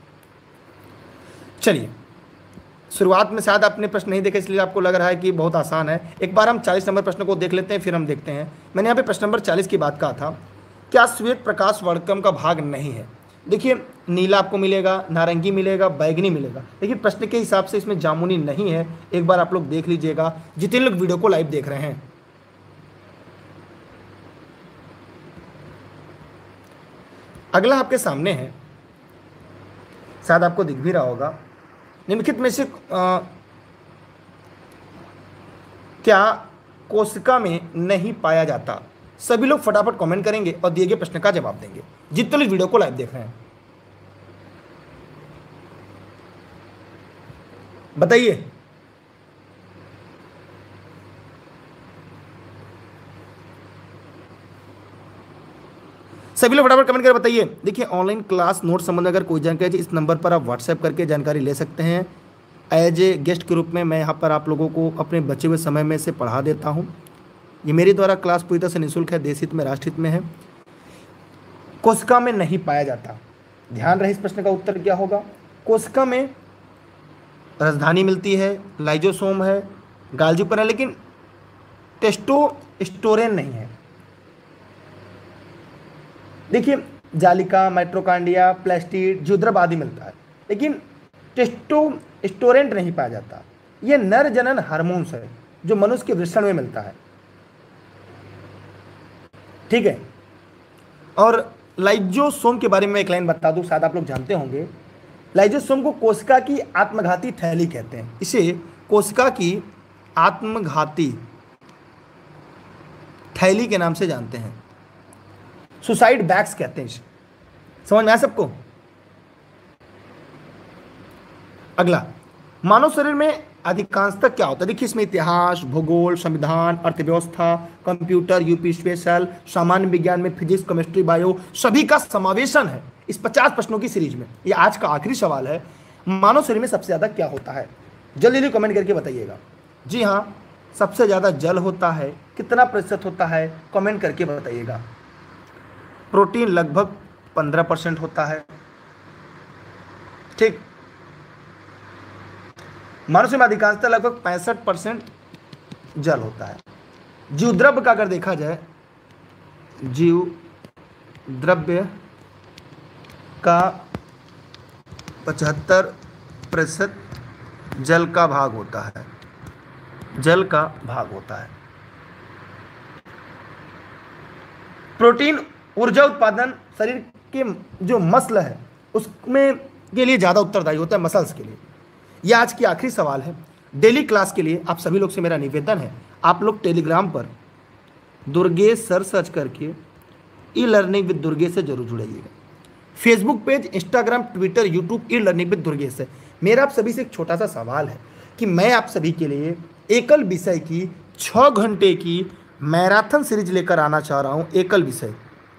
[SPEAKER 1] चलिए शुरुआत में शायद आपने प्रश्न नहीं देखे इसलिए आपको लग रहा है कि बहुत आसान है। एक बार हम चालीस नंबर प्रश्न को देख लेते हैं, फिर हम देखते हैं। मैंने यहाँ पे प्रश्न नंबर चालीस की बात कहा था, क्या श्वेत प्रकाश वर्णक्रम का भाग नहीं है? देखिए नीला आपको मिलेगा, नारंगी मिलेगा, बैगनी मिलेगा। देखिए प्रश्न के हिसाब से इसमें जामुनी नहीं है। एक बार आप लोग देख लीजिएगा जितने लोग वीडियो को लाइव देख रहे हैं। अगला आपके सामने है, शायद आपको दिख भी रहा होगा, निम्नलिखित में से आ, क्या कोशिका में नहीं पाया जाता? सभी लोग फटाफट कमेंट करेंगे और दिए गए प्रश्न का जवाब देंगे, जितने लोग वीडियो को लाइव देख रहे हैं। बताइए। सभी लोग फटाफट कमेंट करके बताइए। देखिए ऑनलाइन क्लास नोट संबंध अगर कोई जानकारी इस नंबर पर आप व्हाट्सएप करके जानकारी ले सकते हैं। एज ए गेस्ट के रूप में मैं यहाँ पर आप लोगों को अपने बचे हुए समय में से पढ़ा देता हूँ। ये मेरे द्वारा क्लास पूरी तरह से निःशुल्क है, देश हित में, राष्ट्र हित में है। कोशिका में नहीं पाया जाता, ध्यान रहे इस प्रश्न का उत्तर क्या होगा। कोशिका में राजधानी मिलती है, लाइजोसोम है, गाल्जी पर है, लेकिन टेस्टोस्टेरोन नहीं है। देखिए जालिका, माइटोकॉन्ड्रिया, प्लास्टिड, जुद्रब आदि मिलता है, लेकिन टेस्टोस्टेरोन नहीं पाया जाता। यह नर जनन हार्मोन्स है जो मनुष्य के वृषण में मिलता है, ठीक है। और लाइजोसोम के बारे में एक लाइन बता दूं, शायद आप लोग जानते होंगे। लाइजोसोम को कोशिका की आत्मघाती थैली कहते हैं। इसे कोशिका की आत्मघाती थैली के नाम से जानते हैं। सुसाइड बैग्स कहते हैं इसे। समझ में आया सबको? अगला, मानव शरीर में अधिकांशतः क्या होता है? देखिए इसमें इतिहास, भूगोल, संविधान, अर्थव्यवस्था, कंप्यूटर, यूपी स्पेशल, सामान्य विज्ञान में फिजिक्स, केमिस्ट्री, बायो सभी का समावेशन है इस पचास प्रश्नों की सीरीज में। ये आज का आखिरी सवाल है, मानव शरीर में सबसे ज्यादा क्या होता है? जल्दी जल्दी कमेंट करके बताइएगा। जी हाँ, सबसे ज्यादा जल होता है। कितना प्रतिशत होता है? कमेंट करके बताइएगा। प्रोटीन लगभग पंद्रह परसेंट होता है, ठीक। मनुष्य में अधिकांशतः लगभग पैंसठ परसेंट जल होता है। जीव द्रव्य का अगर देखा जाए, जीव द्रव्य का पचहत्तर प्रतिशत जल का भाग होता है, जल का भाग होता है। प्रोटीन ऊर्जा उत्पादन शरीर के जो मसल है उसमें के लिए ज़्यादा उत्तरदायी होता है, मसल्स के लिए। यह आज की आखिरी सवाल है। डेली क्लास के लिए आप सभी लोग से मेरा निवेदन है, आप लोग टेलीग्राम पर दुर्गेश सर सर्च करके ई लर्निंग विद दुर्गेश से जरूर जुड़ाइएगा। Facebook page, Instagram, Twitter, YouTube e learning with Durgesh है। मेरा आप सभी से एक छोटा सा सवाल है कि मैं आप सभी के लिए एकल विषय की छः घंटे की मैराथन सीरीज लेकर आना चाह रहा हूँ। एकल विषय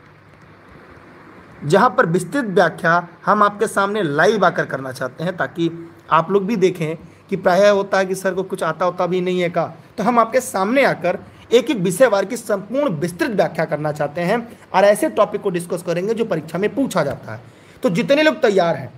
[SPEAKER 1] जहाँ पर विस्तृत व्याख्या हम आपके सामने लाइव आकर करना चाहते हैं, ताकि आप लोग भी देखें कि प्रायः होता है कि सर को कुछ आता होता भी नहीं है का, तो हम आपके सामने आकर एक एक विषय वार की संपूर्ण विस्तृत व्याख्या करना चाहते हैं और ऐसे टॉपिक को डिस्कस करेंगे जो परीक्षा में पूछा जाता है। तो जितने लोग तैयार हैं,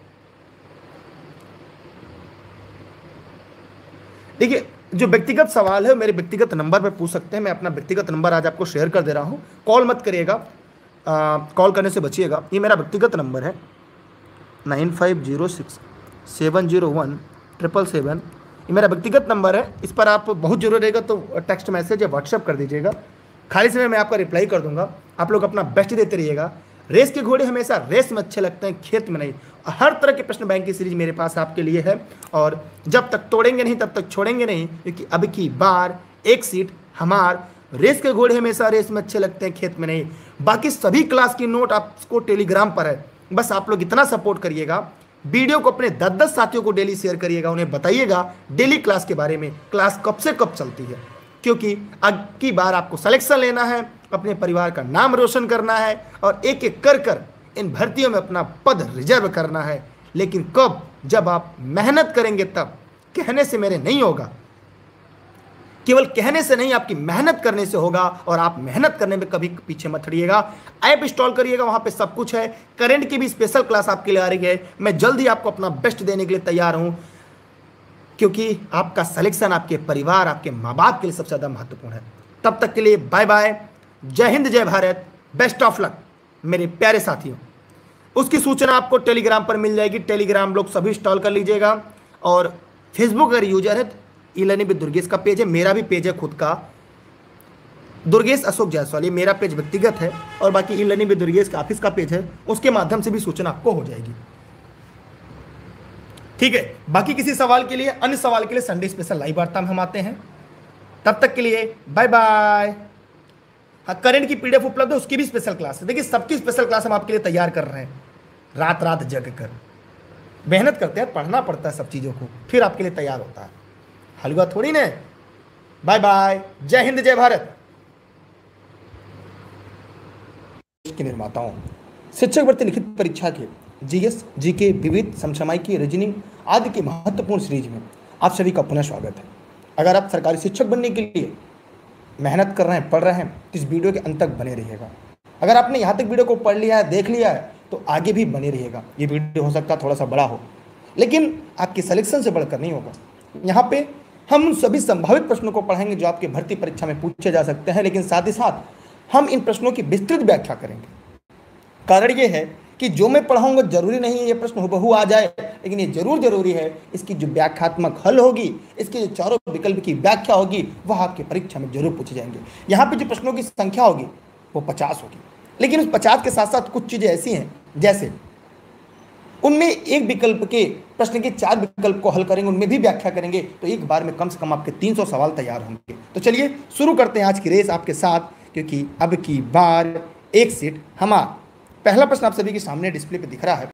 [SPEAKER 1] देखिए जो व्यक्तिगत सवाल है मेरे व्यक्तिगत नंबर पर पूछ सकते हैं। मैं अपना व्यक्तिगत नंबर आज आपको शेयर कर दे रहा हूं। कॉल मत करिएगा, कॉल करने से बचिएगा। ये मेरा व्यक्तिगत नंबर है nine five zero six seven zero one triple seven. ये मेरा व्यक्तिगत नंबर है। इस पर आप बहुत जरूरत रहेगा तो टेक्स्ट मैसेज या व्हाट्सएप कर दीजिएगा। खाली समय में आपका रिप्लाई कर दूंगा। आप लोग अपना बेस्ट देते रहिएगा। रेस के घोड़े हमेशा रेस में अच्छे लगते हैं, खेत में नहीं। हर तरह के प्रश्न बैंक की सीरीज मेरे पास आपके लिए है और जब तक तोड़ेंगे नहीं तब तक छोड़ेंगे नहीं, क्योंकि अब की बार एक सीट हमार। रेस के घोड़े हमेशा रेस में अच्छे लगते हैं, खेत में नहीं। बाकी सभी क्लास की नोट आपको टेलीग्राम पर है। बस आप लोग इतना सपोर्ट करिएगा, वीडियो को अपने दस दस साथियों को डेली शेयर करिएगा, उन्हें बताइएगा डेली क्लास के बारे में, क्लास कब से कब चलती है। क्योंकि अब की बार आपको सिलेक्शन लेना है, अपने परिवार का नाम रोशन करना है और एक एक कर कर इन भर्तियों में अपना पद रिजर्व करना है। लेकिन कब? जब आप मेहनत करेंगे तब। कहने से मेरे नहीं होगा, केवल कहने से नहीं, आपकी मेहनत करने से होगा। और आप मेहनत करने में कभी पीछे मत हटिएगा। ऐप इंस्टॉल करिएगा, वहां पे सब कुछ है। करंट की भी स्पेशल क्लास आपके लिए आ रही है। मैं जल्द ही आपको अपना बेस्ट देने के लिए तैयार हूं, क्योंकि आपका सिलेक्शन आपके परिवार, आपके माँ बाप के लिए सबसे ज़्यादा महत्वपूर्ण है। तब तक के लिए बाय बाय, जय हिंद, जय भारत, बेस्ट ऑफ लक मेरे प्यारे साथियों। उसकी सूचना आपको टेलीग्राम पर मिल जाएगी। टेलीग्राम लोग सभी इंस्टॉल कर लीजिएगा। और फेसबुक अगर यूजर है, ई लर्निंग विद दुर्गेश का पेज है, मेरा भी पेज है खुद का, दुर्गेश अशोक जायसवाल। ये मेरा पेज व्यक्तिगत है और बाकी ई लर्निंग विद दुर्गेश का ऑफिस का पेज है, उसके माध्यम से भी सूचना आपको हो जाएगी। ठीक है, बाकी किसी सवाल के लिए, अन्य सवाल के लिए संडे स्पेशल लाइव वार्ता में हम आते हैं। तब तक के लिए बाय बाय। हाँ, करंट की पीडीएफ उपलब्ध है, उसकी भी स्पेशल क्लास है। देखिए सबकी स्पेशल क्लास हम आपके लिए तैयार कर रहे हैं, रात रात जग कर मेहनत करते हैं, पढ़ना पड़ता है सब चीज़ों को, फिर आपके लिए तैयार होता है। हलवा थोड़ी ना। बाय बाय, जय हिंद, जय भारत। के निर्माताओं, शिक्षक भर्ती लिखित परीक्षा के जीएस, जीके, विविध, समसामयिकी, रीजनिंग आदि की महत्वपूर्ण सीरीज में आप सभी का पुनः स्वागत है। अगर आप सरकारी शिक्षक बनने के लिए मेहनत कर रहे हैं, पढ़ रहे हैं, तो इस वीडियो के अंत तक बने रहिएगा। अगर आपने यहाँ तक वीडियो को पढ़ लिया है, देख लिया है, तो आगे भी बने रहिएगा। ये वीडियो हो सकता है थोड़ा सा बड़ा हो, लेकिन आपकी सिलेक्शन से बढ़कर नहीं होगा। यहाँ पे हम उन सभी संभावित प्रश्नों को पढ़ेंगे जो आपकी भर्ती परीक्षा में पूछे जा सकते हैं, लेकिन साथ ही साथ हम इन प्रश्नों की विस्तृत व्याख्या करेंगे। कारण ये है कि जो मैं पढ़ाऊंगा जरूरी नहीं है ये प्रश्न हुबहू आ जाए, लेकिन ये जरूर जरूरी है इसकी जो व्याख्यात्मक हल होगी, इसकी जो चारों विकल्प की व्याख्या होगी, वह आपकी परीक्षा में जरूर पूछे जाएंगे। यहाँ पे जो प्रश्नों की संख्या होगी वो पचास होगी, लेकिन उस पचास के साथ साथ कुछ चीजें ऐसी हैं, जैसे उनमें एक विकल्प के प्रश्न के चार विकल्प को हल करेंगे, उनमें भी व्याख्या करेंगे, तो एक बार में कम से कम आपके तीन सौ सवाल तैयार होंगे। तो चलिए शुरू करते हैं आज की रेस आपके साथ, क्योंकि अब की बार एक सीट हमारा। पहला प्रश्न आप सभी के सामने डिस्प्ले पे दिख रहा है।